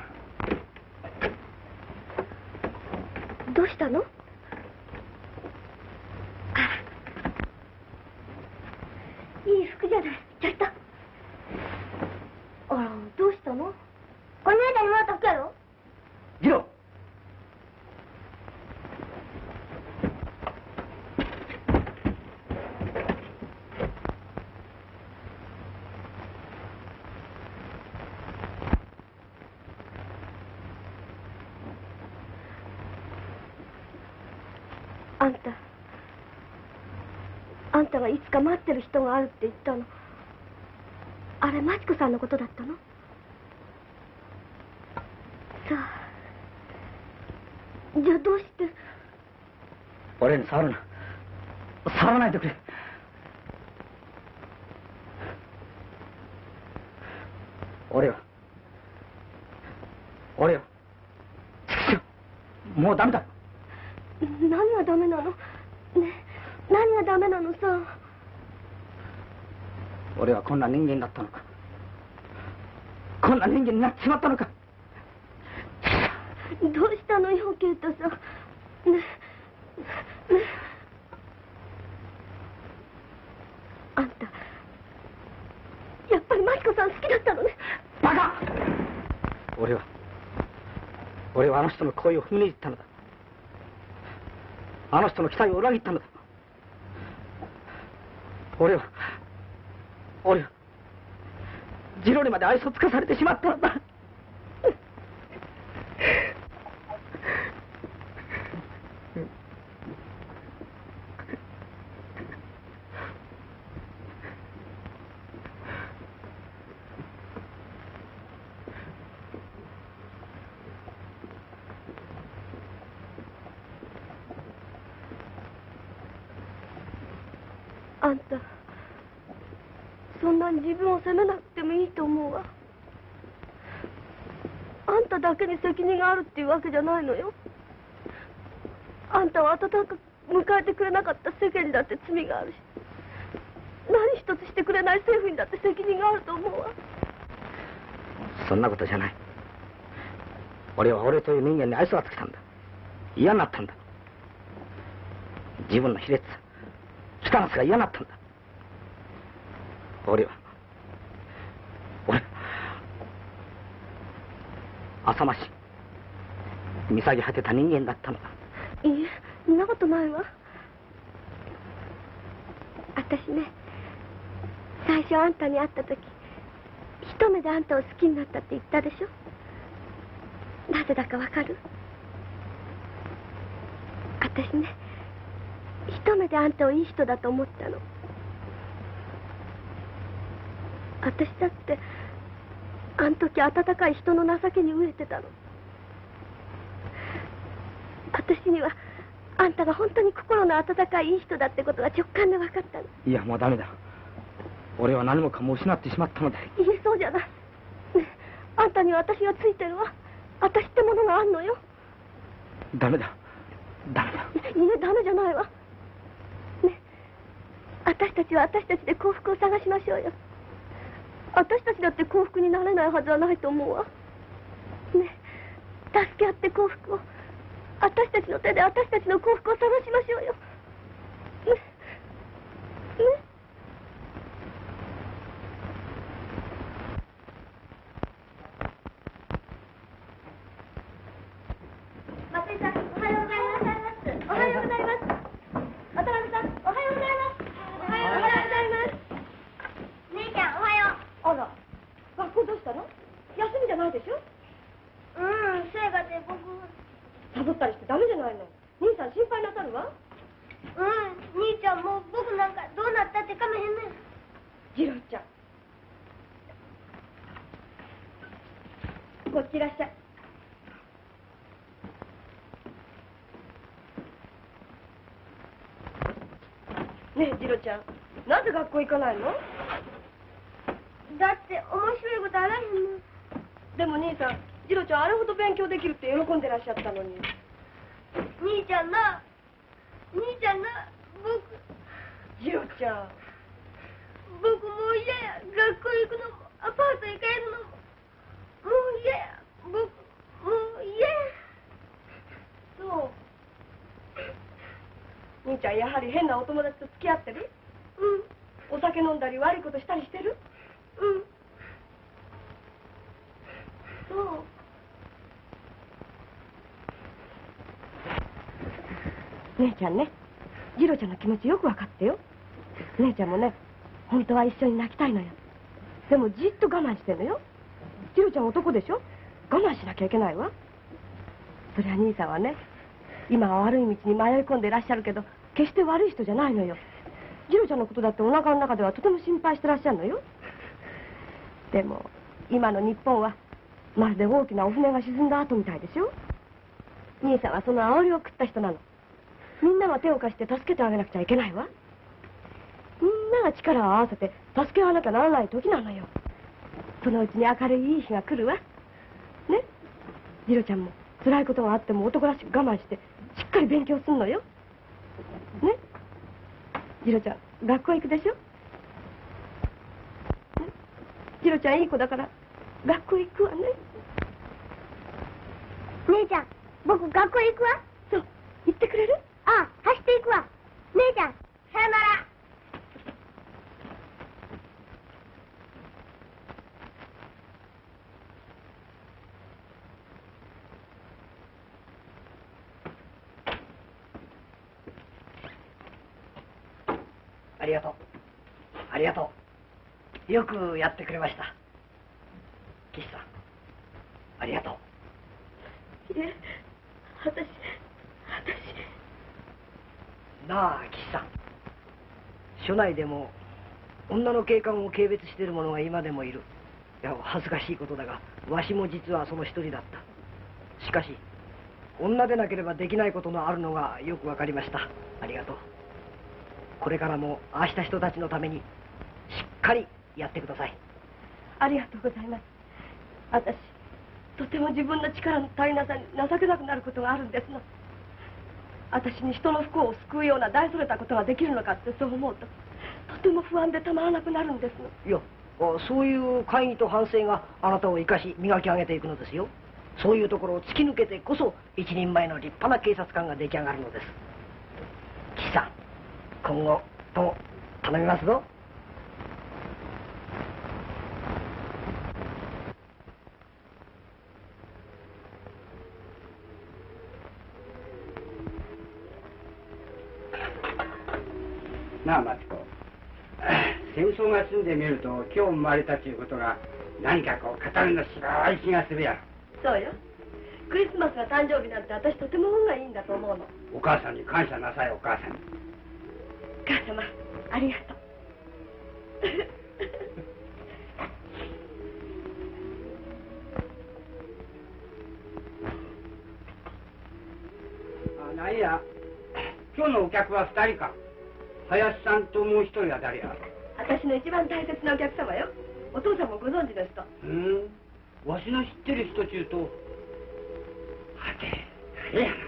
どうしたの？いい服じゃない。ちょっと。あら、どうしたの？ これ姉ちゃんにもらった服やろ？ 次郎。 あんた、あんたがいつか待ってる人があるって言ったの。あれ、マチコさんのことだったの？さあ、じゃあどうして？ 俺に触るな。触らないでくれ。俺は、俺は、もうダメだ。 何がダメなの？ね、何がダメなのさ。 俺はこんな人間だったのか。こんな人間になってしまったのか。 どうしたのよ、ケイトさん。ね、ね。あんた、やっぱりマリコさん好きだったのね。 バカ！俺は、俺はあの人の恋を踏みにじったのだ。あの人の期待を裏切ったのだ。俺は、俺は、次郎にまで愛想つかされてしまったのだ。 あんた、そんなに自分を責めなくてもいいと思うわ。あんただけに責任があるっていうわけじゃないのよ。あんたを温かく迎えてくれなかった世間にだって罪があるし、何一つしてくれない政府にだって責任があると思うわ。 そんなことじゃない。俺は俺という人間に愛想がつけたんだ。嫌になったんだ。自分の卑劣さ、汚さが嫌になったんだ。俺は、俺は、浅ましい、見下げ果てた人間だったのだ。 いいえ、そんなことないわ。私ね、最初あんたに会った時、一目であんたを好きになったって言ったでしょ。なぜだかわかる？私ね、一目であんたをいい人だと思ったの。私だってあん時温かい人の情けに飢えてたの。私にはあんたが本当に心の温かいいい人だってことが直感で分かったの。 いや、もうダメだ。俺は何もかも失ってしまったのだ。いいえ、そうじゃない。ね、あんたには私がついてるわ。私ってものがあんのよ。 ダメだ、ダメだ。 いいえ、ダメじゃないわ。ね、私たちは私たちで幸福を探しましょうよ。私たちだって幸福になれないはずはないと思うわ。ね、助け合って幸福を、私たちの手で私たちの幸福を探しましょうよ。ね、ね。松井さん、おはようございます。おはようございます。渡辺さん、おはようございます。おはようございます。 姉ちゃん、おはよう。 あら、学校どうしたの？休みじゃないでしょ？ うん、そういえばね、僕。 サボったりしてダメじゃないの。人さるわ。 うん、兄ちゃんもう僕なんかどうなったってかめへんねん。 次郎ちゃん、こっちいらっしゃい。ねえ次郎ちゃん、なぜ学校行かないの？ だって面白いことあらへんの。 でも兄さん、次郎ちゃんあれほど勉強できるって喜んでらっしゃったのに。 兄ちゃんな、兄ちゃんな、僕次郎ちゃん、 僕もう嫌や。学校行くのもアパートへ帰るのももう嫌や。僕もう嫌や。 そう。兄ちゃんやはり変なお友達と付き合ってる？うん。お酒飲んだり悪いことしたりしてる？ うん。 そう。姉ちゃんね、次郎ちゃんの気持ちよく分かってよ。姉ちゃんもね、本当は一緒に泣きたいのよ。でもじっと我慢してんのよ。次郎ちゃん男でしょ？我慢しなきゃいけないわ。そりゃ兄さんはね、今は悪い道に迷い込んでいらっしゃるけど、決して悪い人じゃないのよ。次郎ちゃんのことだってお腹の中ではとても心配してらっしゃるのよ。でも今の日本はまるで大きなお船が沈んだ後みたいでしょ。兄さんはその煽りを食った人なの。みんなが手を貸して助けてあげなくちゃいけないわ。みんなが力を合わせて助け合わなきゃならない時なのよ。そのうちに明るいいい日が来るわね。次郎ちゃんも辛いことがあっても男らしく我慢してしっかり勉強するのよね。次郎ちゃん学校行くでしょ。次郎ちゃんいい子だから学校行くわね。 姉ちゃん、僕学校行くわ。 そう、行ってくれる？ ああ、走っていくわ。姉ちゃん、さよなら。 ありがとう。ありがとう。よくやってくれました。岸さん、ありがとう。 いえ、私、私。 なあ、岸さん。署内でも女の警官を軽蔑している者が今でもいる。いや、恥ずかしいことだが、わしも実はその一人だった。しかし、女でなければできないことのあるのがよくわかりました。ありがとう。これからもああした人たちのためにしっかりやってください。 ありがとうございます。私とても自分の力の足りなさに情けなくなることがあるんですの。私に人の不幸を救うような大それたことができるのかってそう思うととても不安でたまらなくなるんですの。 いや、そういう会議と反省があなたを生かし磨き上げていくのですよ。そういうところを突き抜けてこそ一人前の立派な警察官が出来上がるのです。岸さん、今後とも頼みますぞ。 なあマツコ、戦争が済んでみると今日生まれたということが何かこう語るの白い気がするやろ。 そうよ。クリスマスが誕生日なんて私とても運がいいんだと思うの。 お母さんに感謝なさい。お母さんに。 母様、ありがとう。 あ、なんや、今日のお客は二人か。林さんともう一人は誰や。 私の一番大切なお客様よ。お父さんもご存知の人。 うん、わしの知ってる人ちゅうと、はて、誰やろな。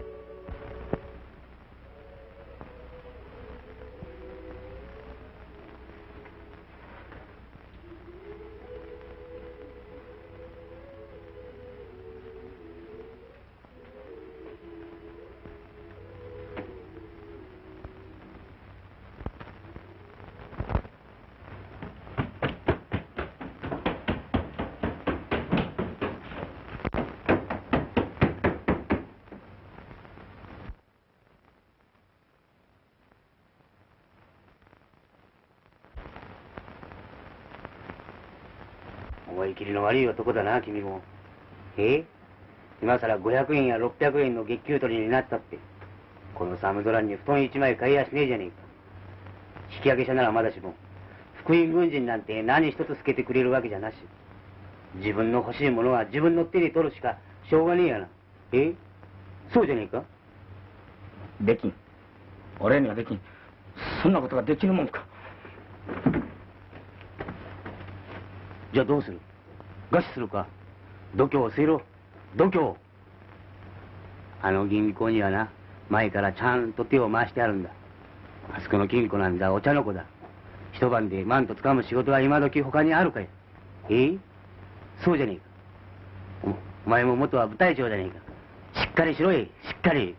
思い切りの悪い男だな、君も。え今さらごひゃくえんやろっぴゃくえんの月給取りになったって。 この寒空に布団一枚買いやしねえじゃねえか。引き上げ者ならまだしも、福音軍人なんて何一つつけてくれるわけじゃなし。自分の欲しいものは自分の手に取るしかしょうがねえやな。え？そうじゃねえか？ できん。俺にはできん。そんなことができるもんか。 じゃあどうする？餓死するか？度胸を据えろ。度胸。あの銀行にはな、前からちゃんと手を回してあるんだ。あそこの金庫なんだお茶の子だ。一晩でマント掴む仕事は今時他にあるかい？ええ？そうじゃねえか。お、お前も元は部隊長じゃねえか。しっかりしろい、しっかり。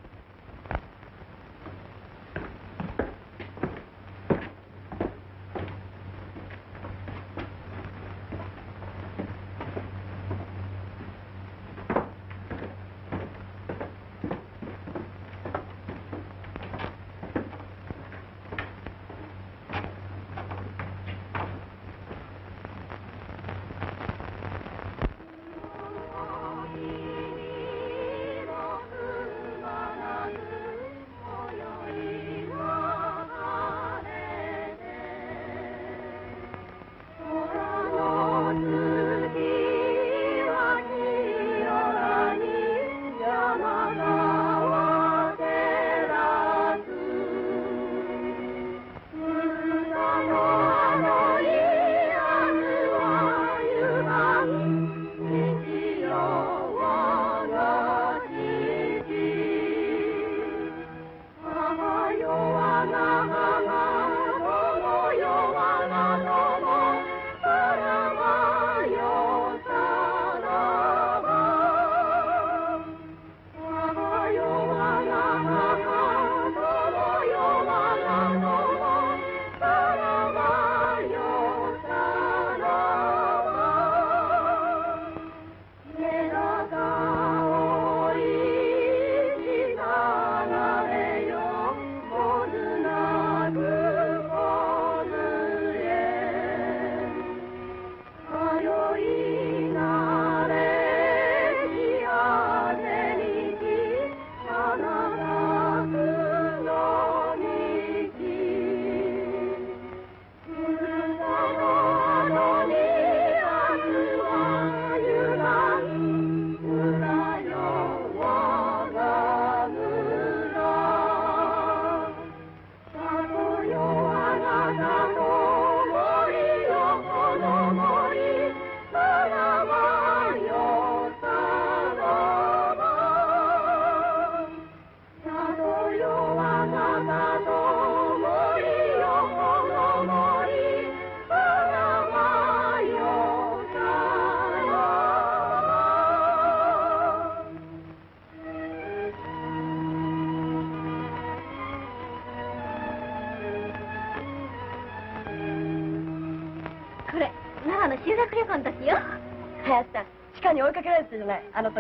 修学旅行の時よ。林さん、地下に追いかけられてたじゃない、あの時。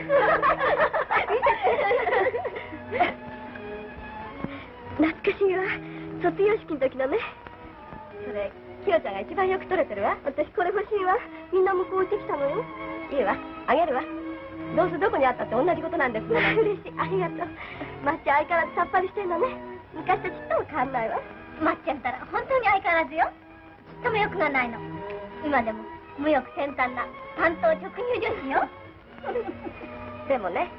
懐かしいわ。卒業式の時のね。それ、キヨちゃんが一番よく撮れてるわ。私これ欲しいわ。みんな向こう置いてきたのよ。いいわ、あげるわ。どうせどこにあったって同じことなんですもん。嬉しい、ありがとう。まっちゃん相変わらずさっぱりしてんのね。昔とちっとも変わんないわ。 まっちゃんたら本当に相変わらずよ。ちっとも欲がないの。今でも無欲先端な担当直入女子よ。 でもね、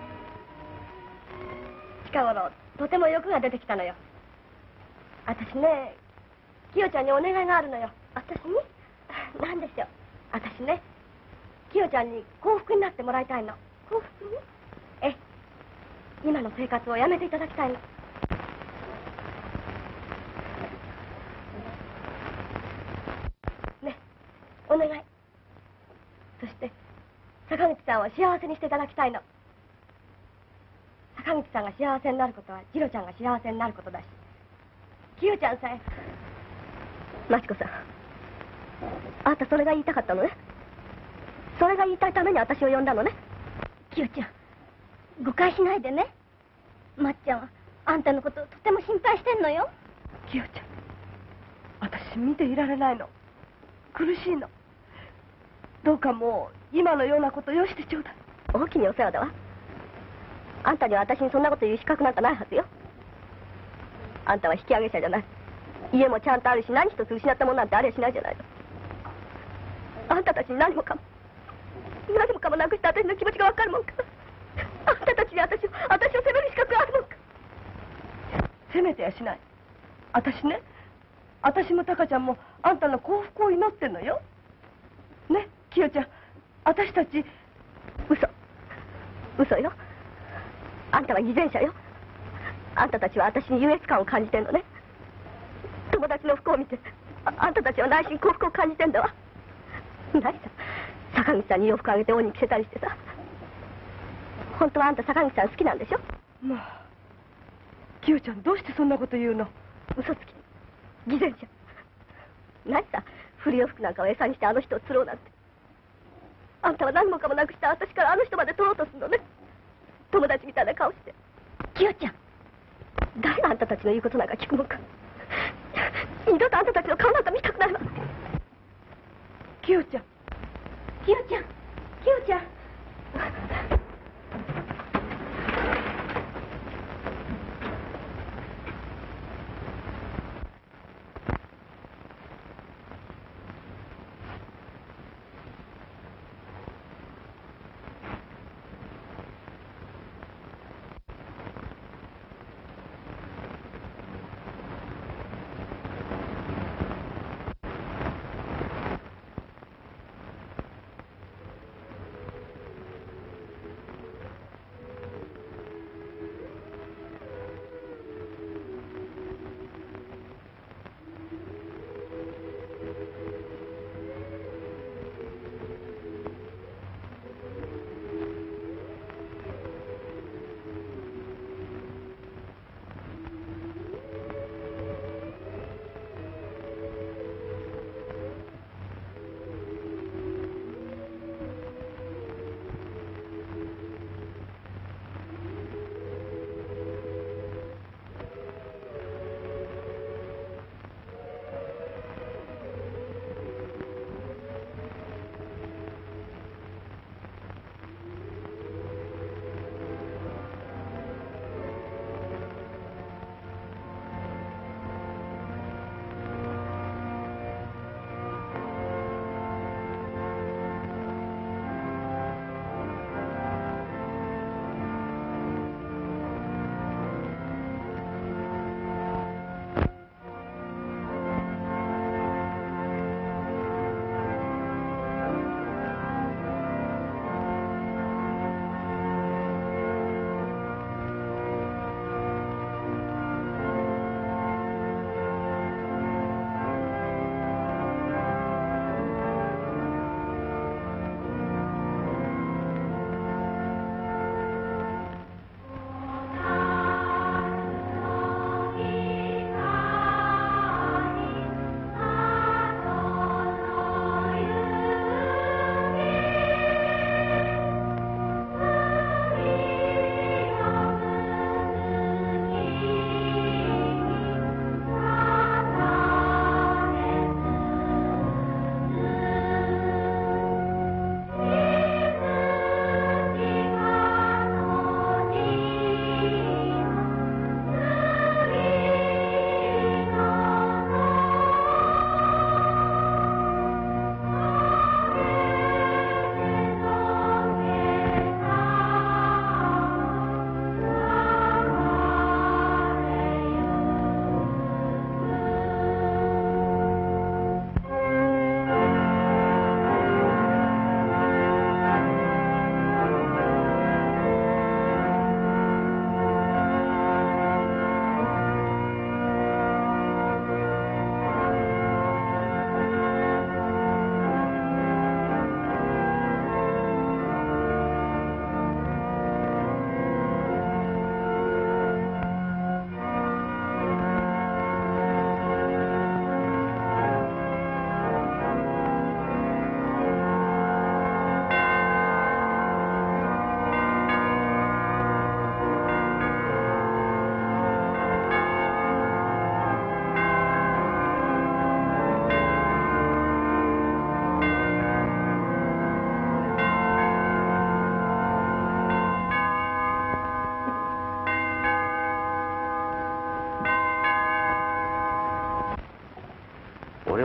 近頃とても欲が出てきたのよ。私ね、キヨちゃんにお願いがあるのよ。 私に？何でしょう。 私ね、キヨちゃんに幸福になってもらいたいの。 幸福に？ え、今の生活をやめていただきたいの。ね、お願い。そして坂口さんを幸せにしていただきたいの。坂口さんが幸せになることはジロちゃんが幸せになることだし、キヨちゃんさえ。マチコさん、あんたそれが言いたかったのね。それが言いたいために私を呼んだのね。 キヨちゃん、誤解しないでね。まっちゃんはあんたのこととても心配してんのよ。 キヨちゃん、私見ていられないの。苦しいの。どうかもう今のようなことよしてちょうだい。 大きにお世話だわ。あんたには私にそんなこと言う資格なんかないはずよ。 あんたは引き上げ者じゃない。家もちゃんとあるし、何一つ失ったものなんてありゃしないじゃないの。あんたたちに何もかも何もかもなくした私の気持ちがわかるもんか。あんたたちに私を私を責める資格があるもんか。責めてやしない。私ね、私もタカちゃんもあんたの幸福を祈ってんのよ。ね、キヨちゃん、私たち嘘嘘よ。あんたは偽善者よ。あんたたちは私に優越感を感じてんのね。友達の不幸を見て あ, あんたたちは内心幸福を感じてんだわ。何さ、坂口さんに洋服あげて恩に着せたりしてさ。本当はあんた坂口さん好きなんでしょ。 まあ、キヨちゃんどうしてそんなこと言うの。 嘘つき、偽善者。何さ、古洋服なんかを餌にしてあの人を釣ろうなんて。あんたは何もかもなくした私からあの人まで取ろうとするのね。友達みたいな顔して。キヨちゃん、誰があんたたちの言うことなんか聞くもんか。二度とあんたたちの顔なんか見たくないわ。 キヨちゃん、 キヨちゃん、キヨちゃん。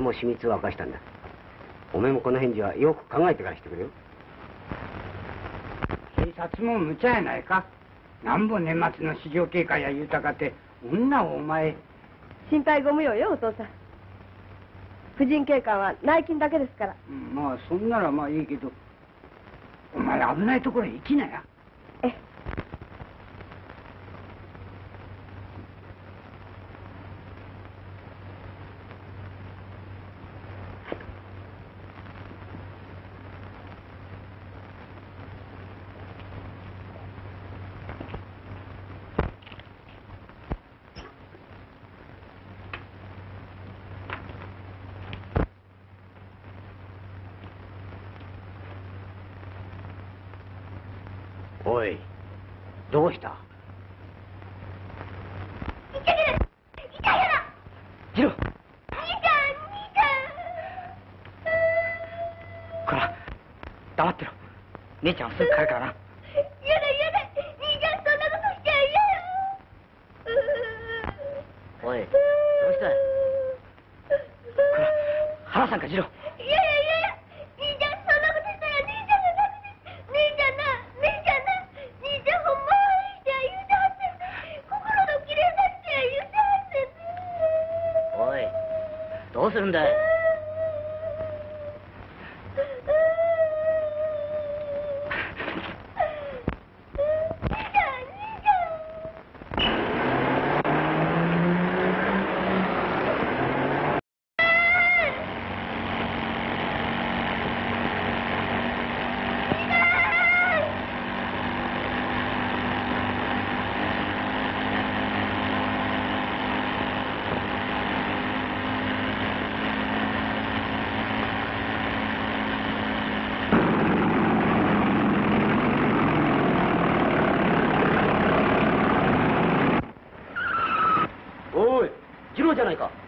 も秘密を明かしたんだ。おめえもこの返事はよく考えてからしてくれよ。 警察も無茶やないか。なんぼ年末の市場経過や言うたかて女をお前。 心配ご無用よお父さん。婦人警官は内勤だけですから。 うん、まあそんならまあいいけど、お前危ないところへ行きなや。 えおい、どうした？ 痛いやだ痛いやだジロー、 兄ちゃん兄ちゃんこら黙ってろ。姉ちゃんはすぐ帰るからな。 やだやだ兄ちゃんそんなことしちゃ嫌よおい、どうした？ こら腹さんかジロー。 いやいやいやいや兄ちゃんそんなことしたら兄ちゃんがダメです。兄ちゃんな兄ちゃんな兄ちゃんほんま愛して言うてはってんね。心のきれいさって言うてはってんね。 おい、どうするんだい？おい、ジローじゃないか。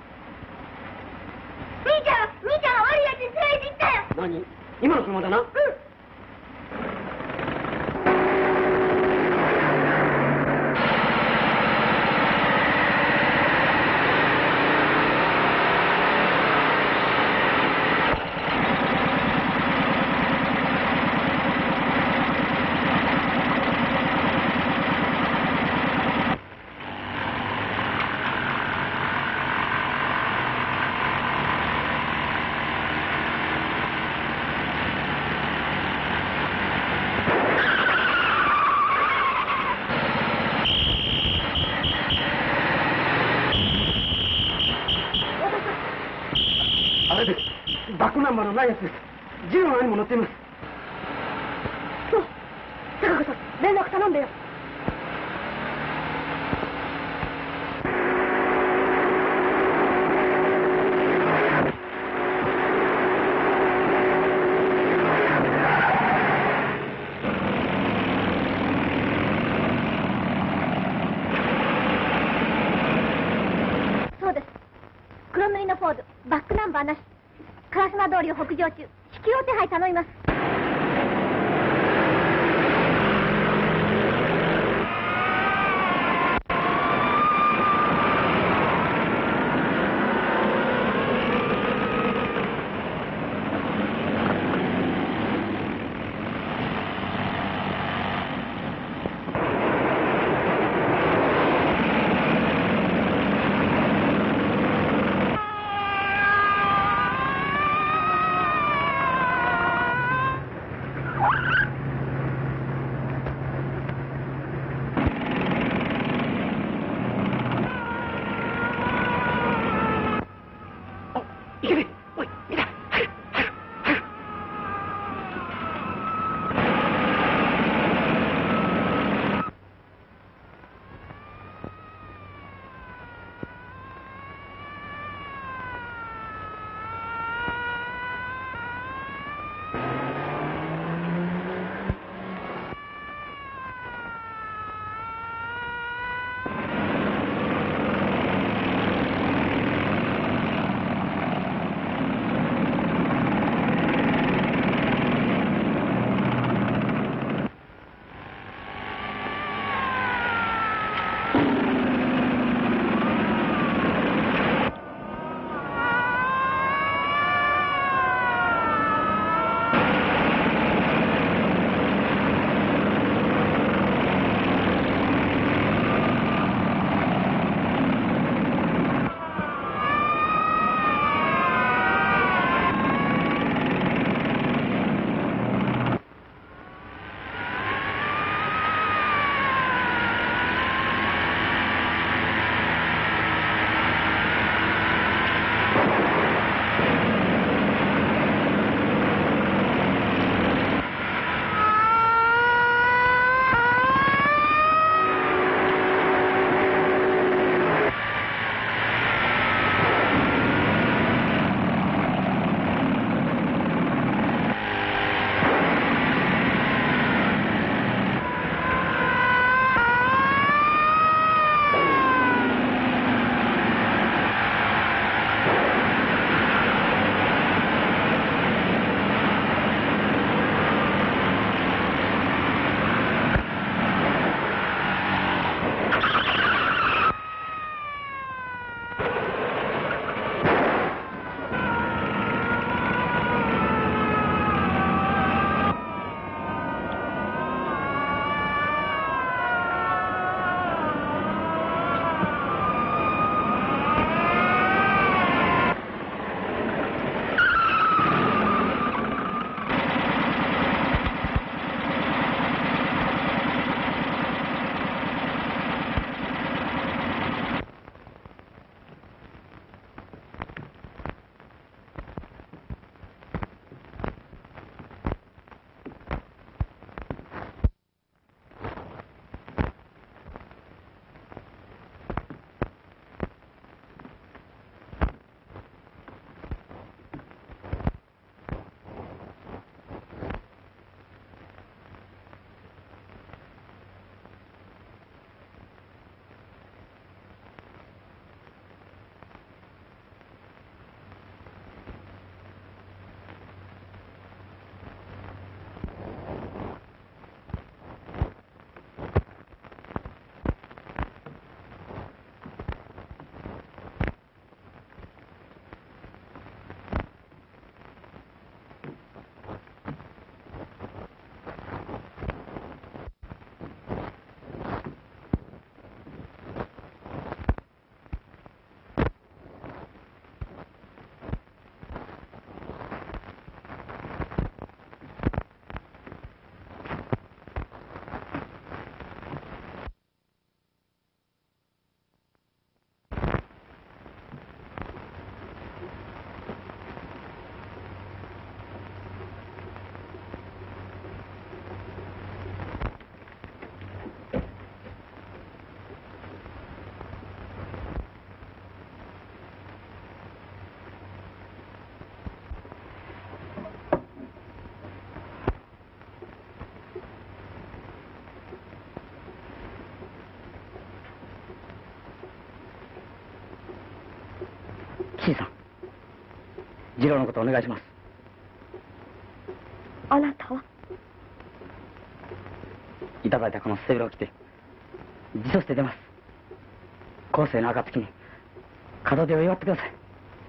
兄ちゃん兄ちゃん悪いやつに連れて行ったよ。 何？今の車だな。うん。あれです。バックナンバーのないやつです。ジローの兄も乗っています。 そう、高子さん連絡頼んでよ。 そうです。黒塗りのフォードバックナンバーなし。烏丸通りを北上中。至急手配頼みます。 いさん、次郎のことお願いします。 あなたはいただいたこの背広を着て自訴して出ます。後世の暁に門出を祝ってください。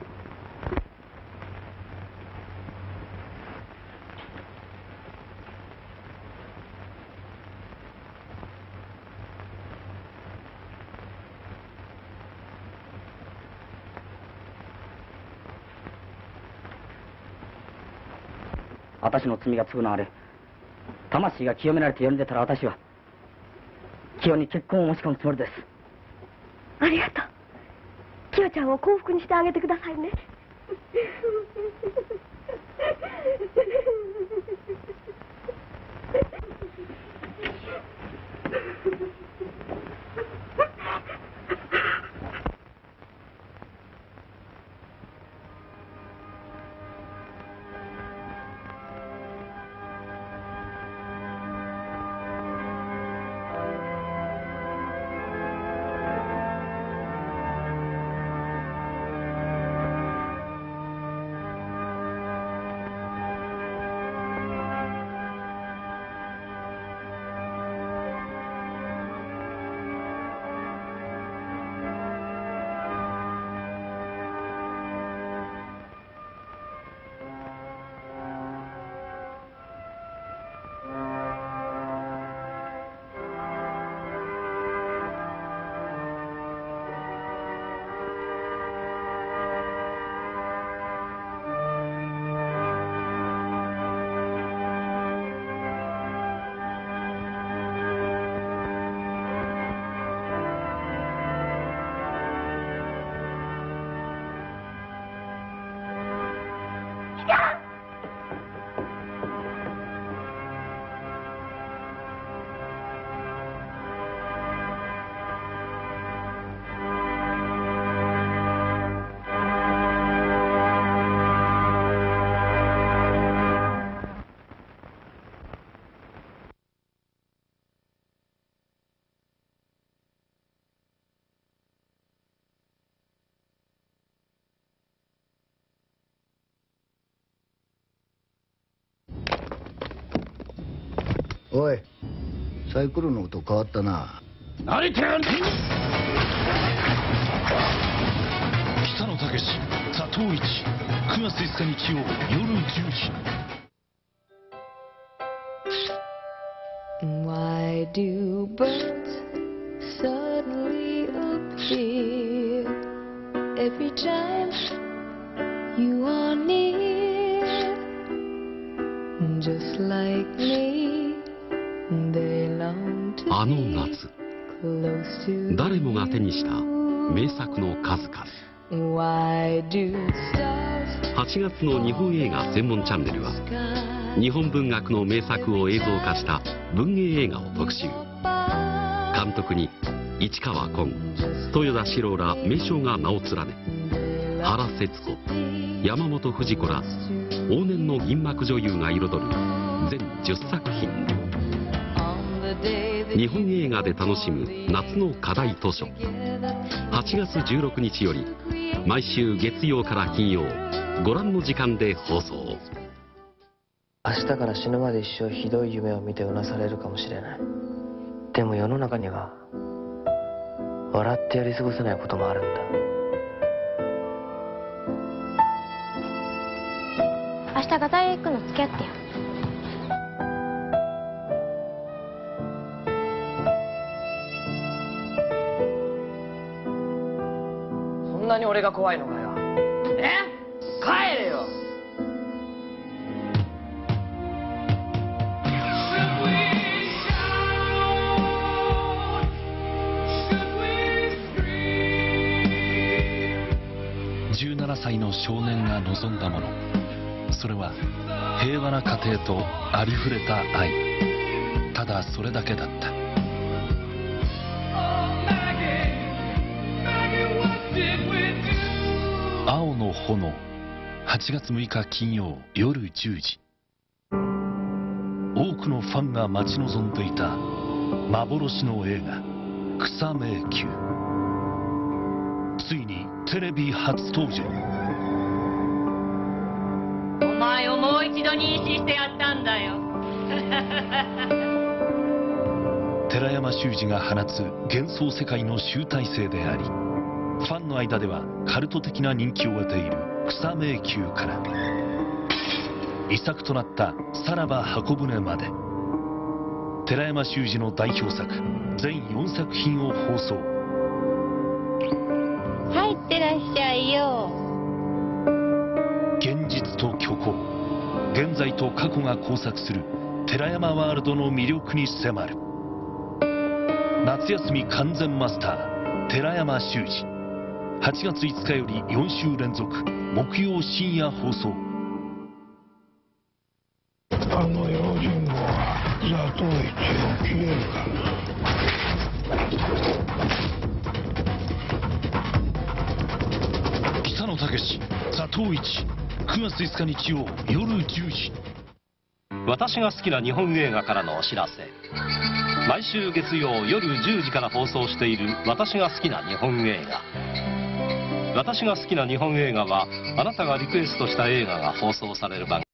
私の罪が償われ、魂が清められて世に出たら、私は清に結婚を申し込むつもりです。 ありがとう。清ちゃんを幸福にしてあげてくださいね。 おい、サイクルの音変わったな。 何言ってやがる。北野武、佐藤一、くがついつか日曜夜じゅうじ。 Why do birds suddenly appear every time you are near? Just like me, they long to あの be 夏、 close to 誰もが手にした名作の数々。 Why do stars はちがつの日本映画専門チャンネルは日本文学の名作を映像化した文芸映画を特集。監督に市川崑、豊田史郎ら名将が名を連ね、原節子、山本富子ら往年の銀幕女優が彩る全じゅっさく品。日本映画で楽しむ夏の課題図書。はちがつじゅうろくにちより毎週月曜から金曜ご覧の時間で放送。 明日から死ぬまで一生ひどい夢を見てうなされるかもしれない。でも世の中には笑ってやり過ごせないこともあるんだ。 明日画材屋行くの付き合ってよ。 そんなに俺が怖いのかよ。え？帰れよ。 じゅうななさいの少年が望んだもの、それは平和な家庭とありふれた愛。ただそれだけだった。青の炎、はちがつむいか金曜夜じゅうじ。多くのファンが待ち望んでいた幻の映画「草迷宮」。ついにテレビ初登場。 お前をもう一度妊娠してやったんだよ。 寺山修司が放つ幻想世界の集大成であり、ファンの間ではカルト的な人気を得ている草迷宮から遺作となったさらば箱舟まで、寺山修司の代表作全よんさく品を放送。 入ってらっしゃいよ。 現実と虚構、現在と過去が交錯する寺山ワールドの魅力に迫る。夏休み完全マスター寺山修司、はちがついつかよりよんしゅう連続木曜深夜放送。 あの用心棒は座頭市を消えるか。 北野武、座頭市、くがついつか日曜夜じゅうじ。 私が好きな日本映画からのお知らせ。毎週月曜夜じゅうじから放送している私が好きな日本映画。私が好きな日本映画は、あなたがリクエストした映画が放送される番組。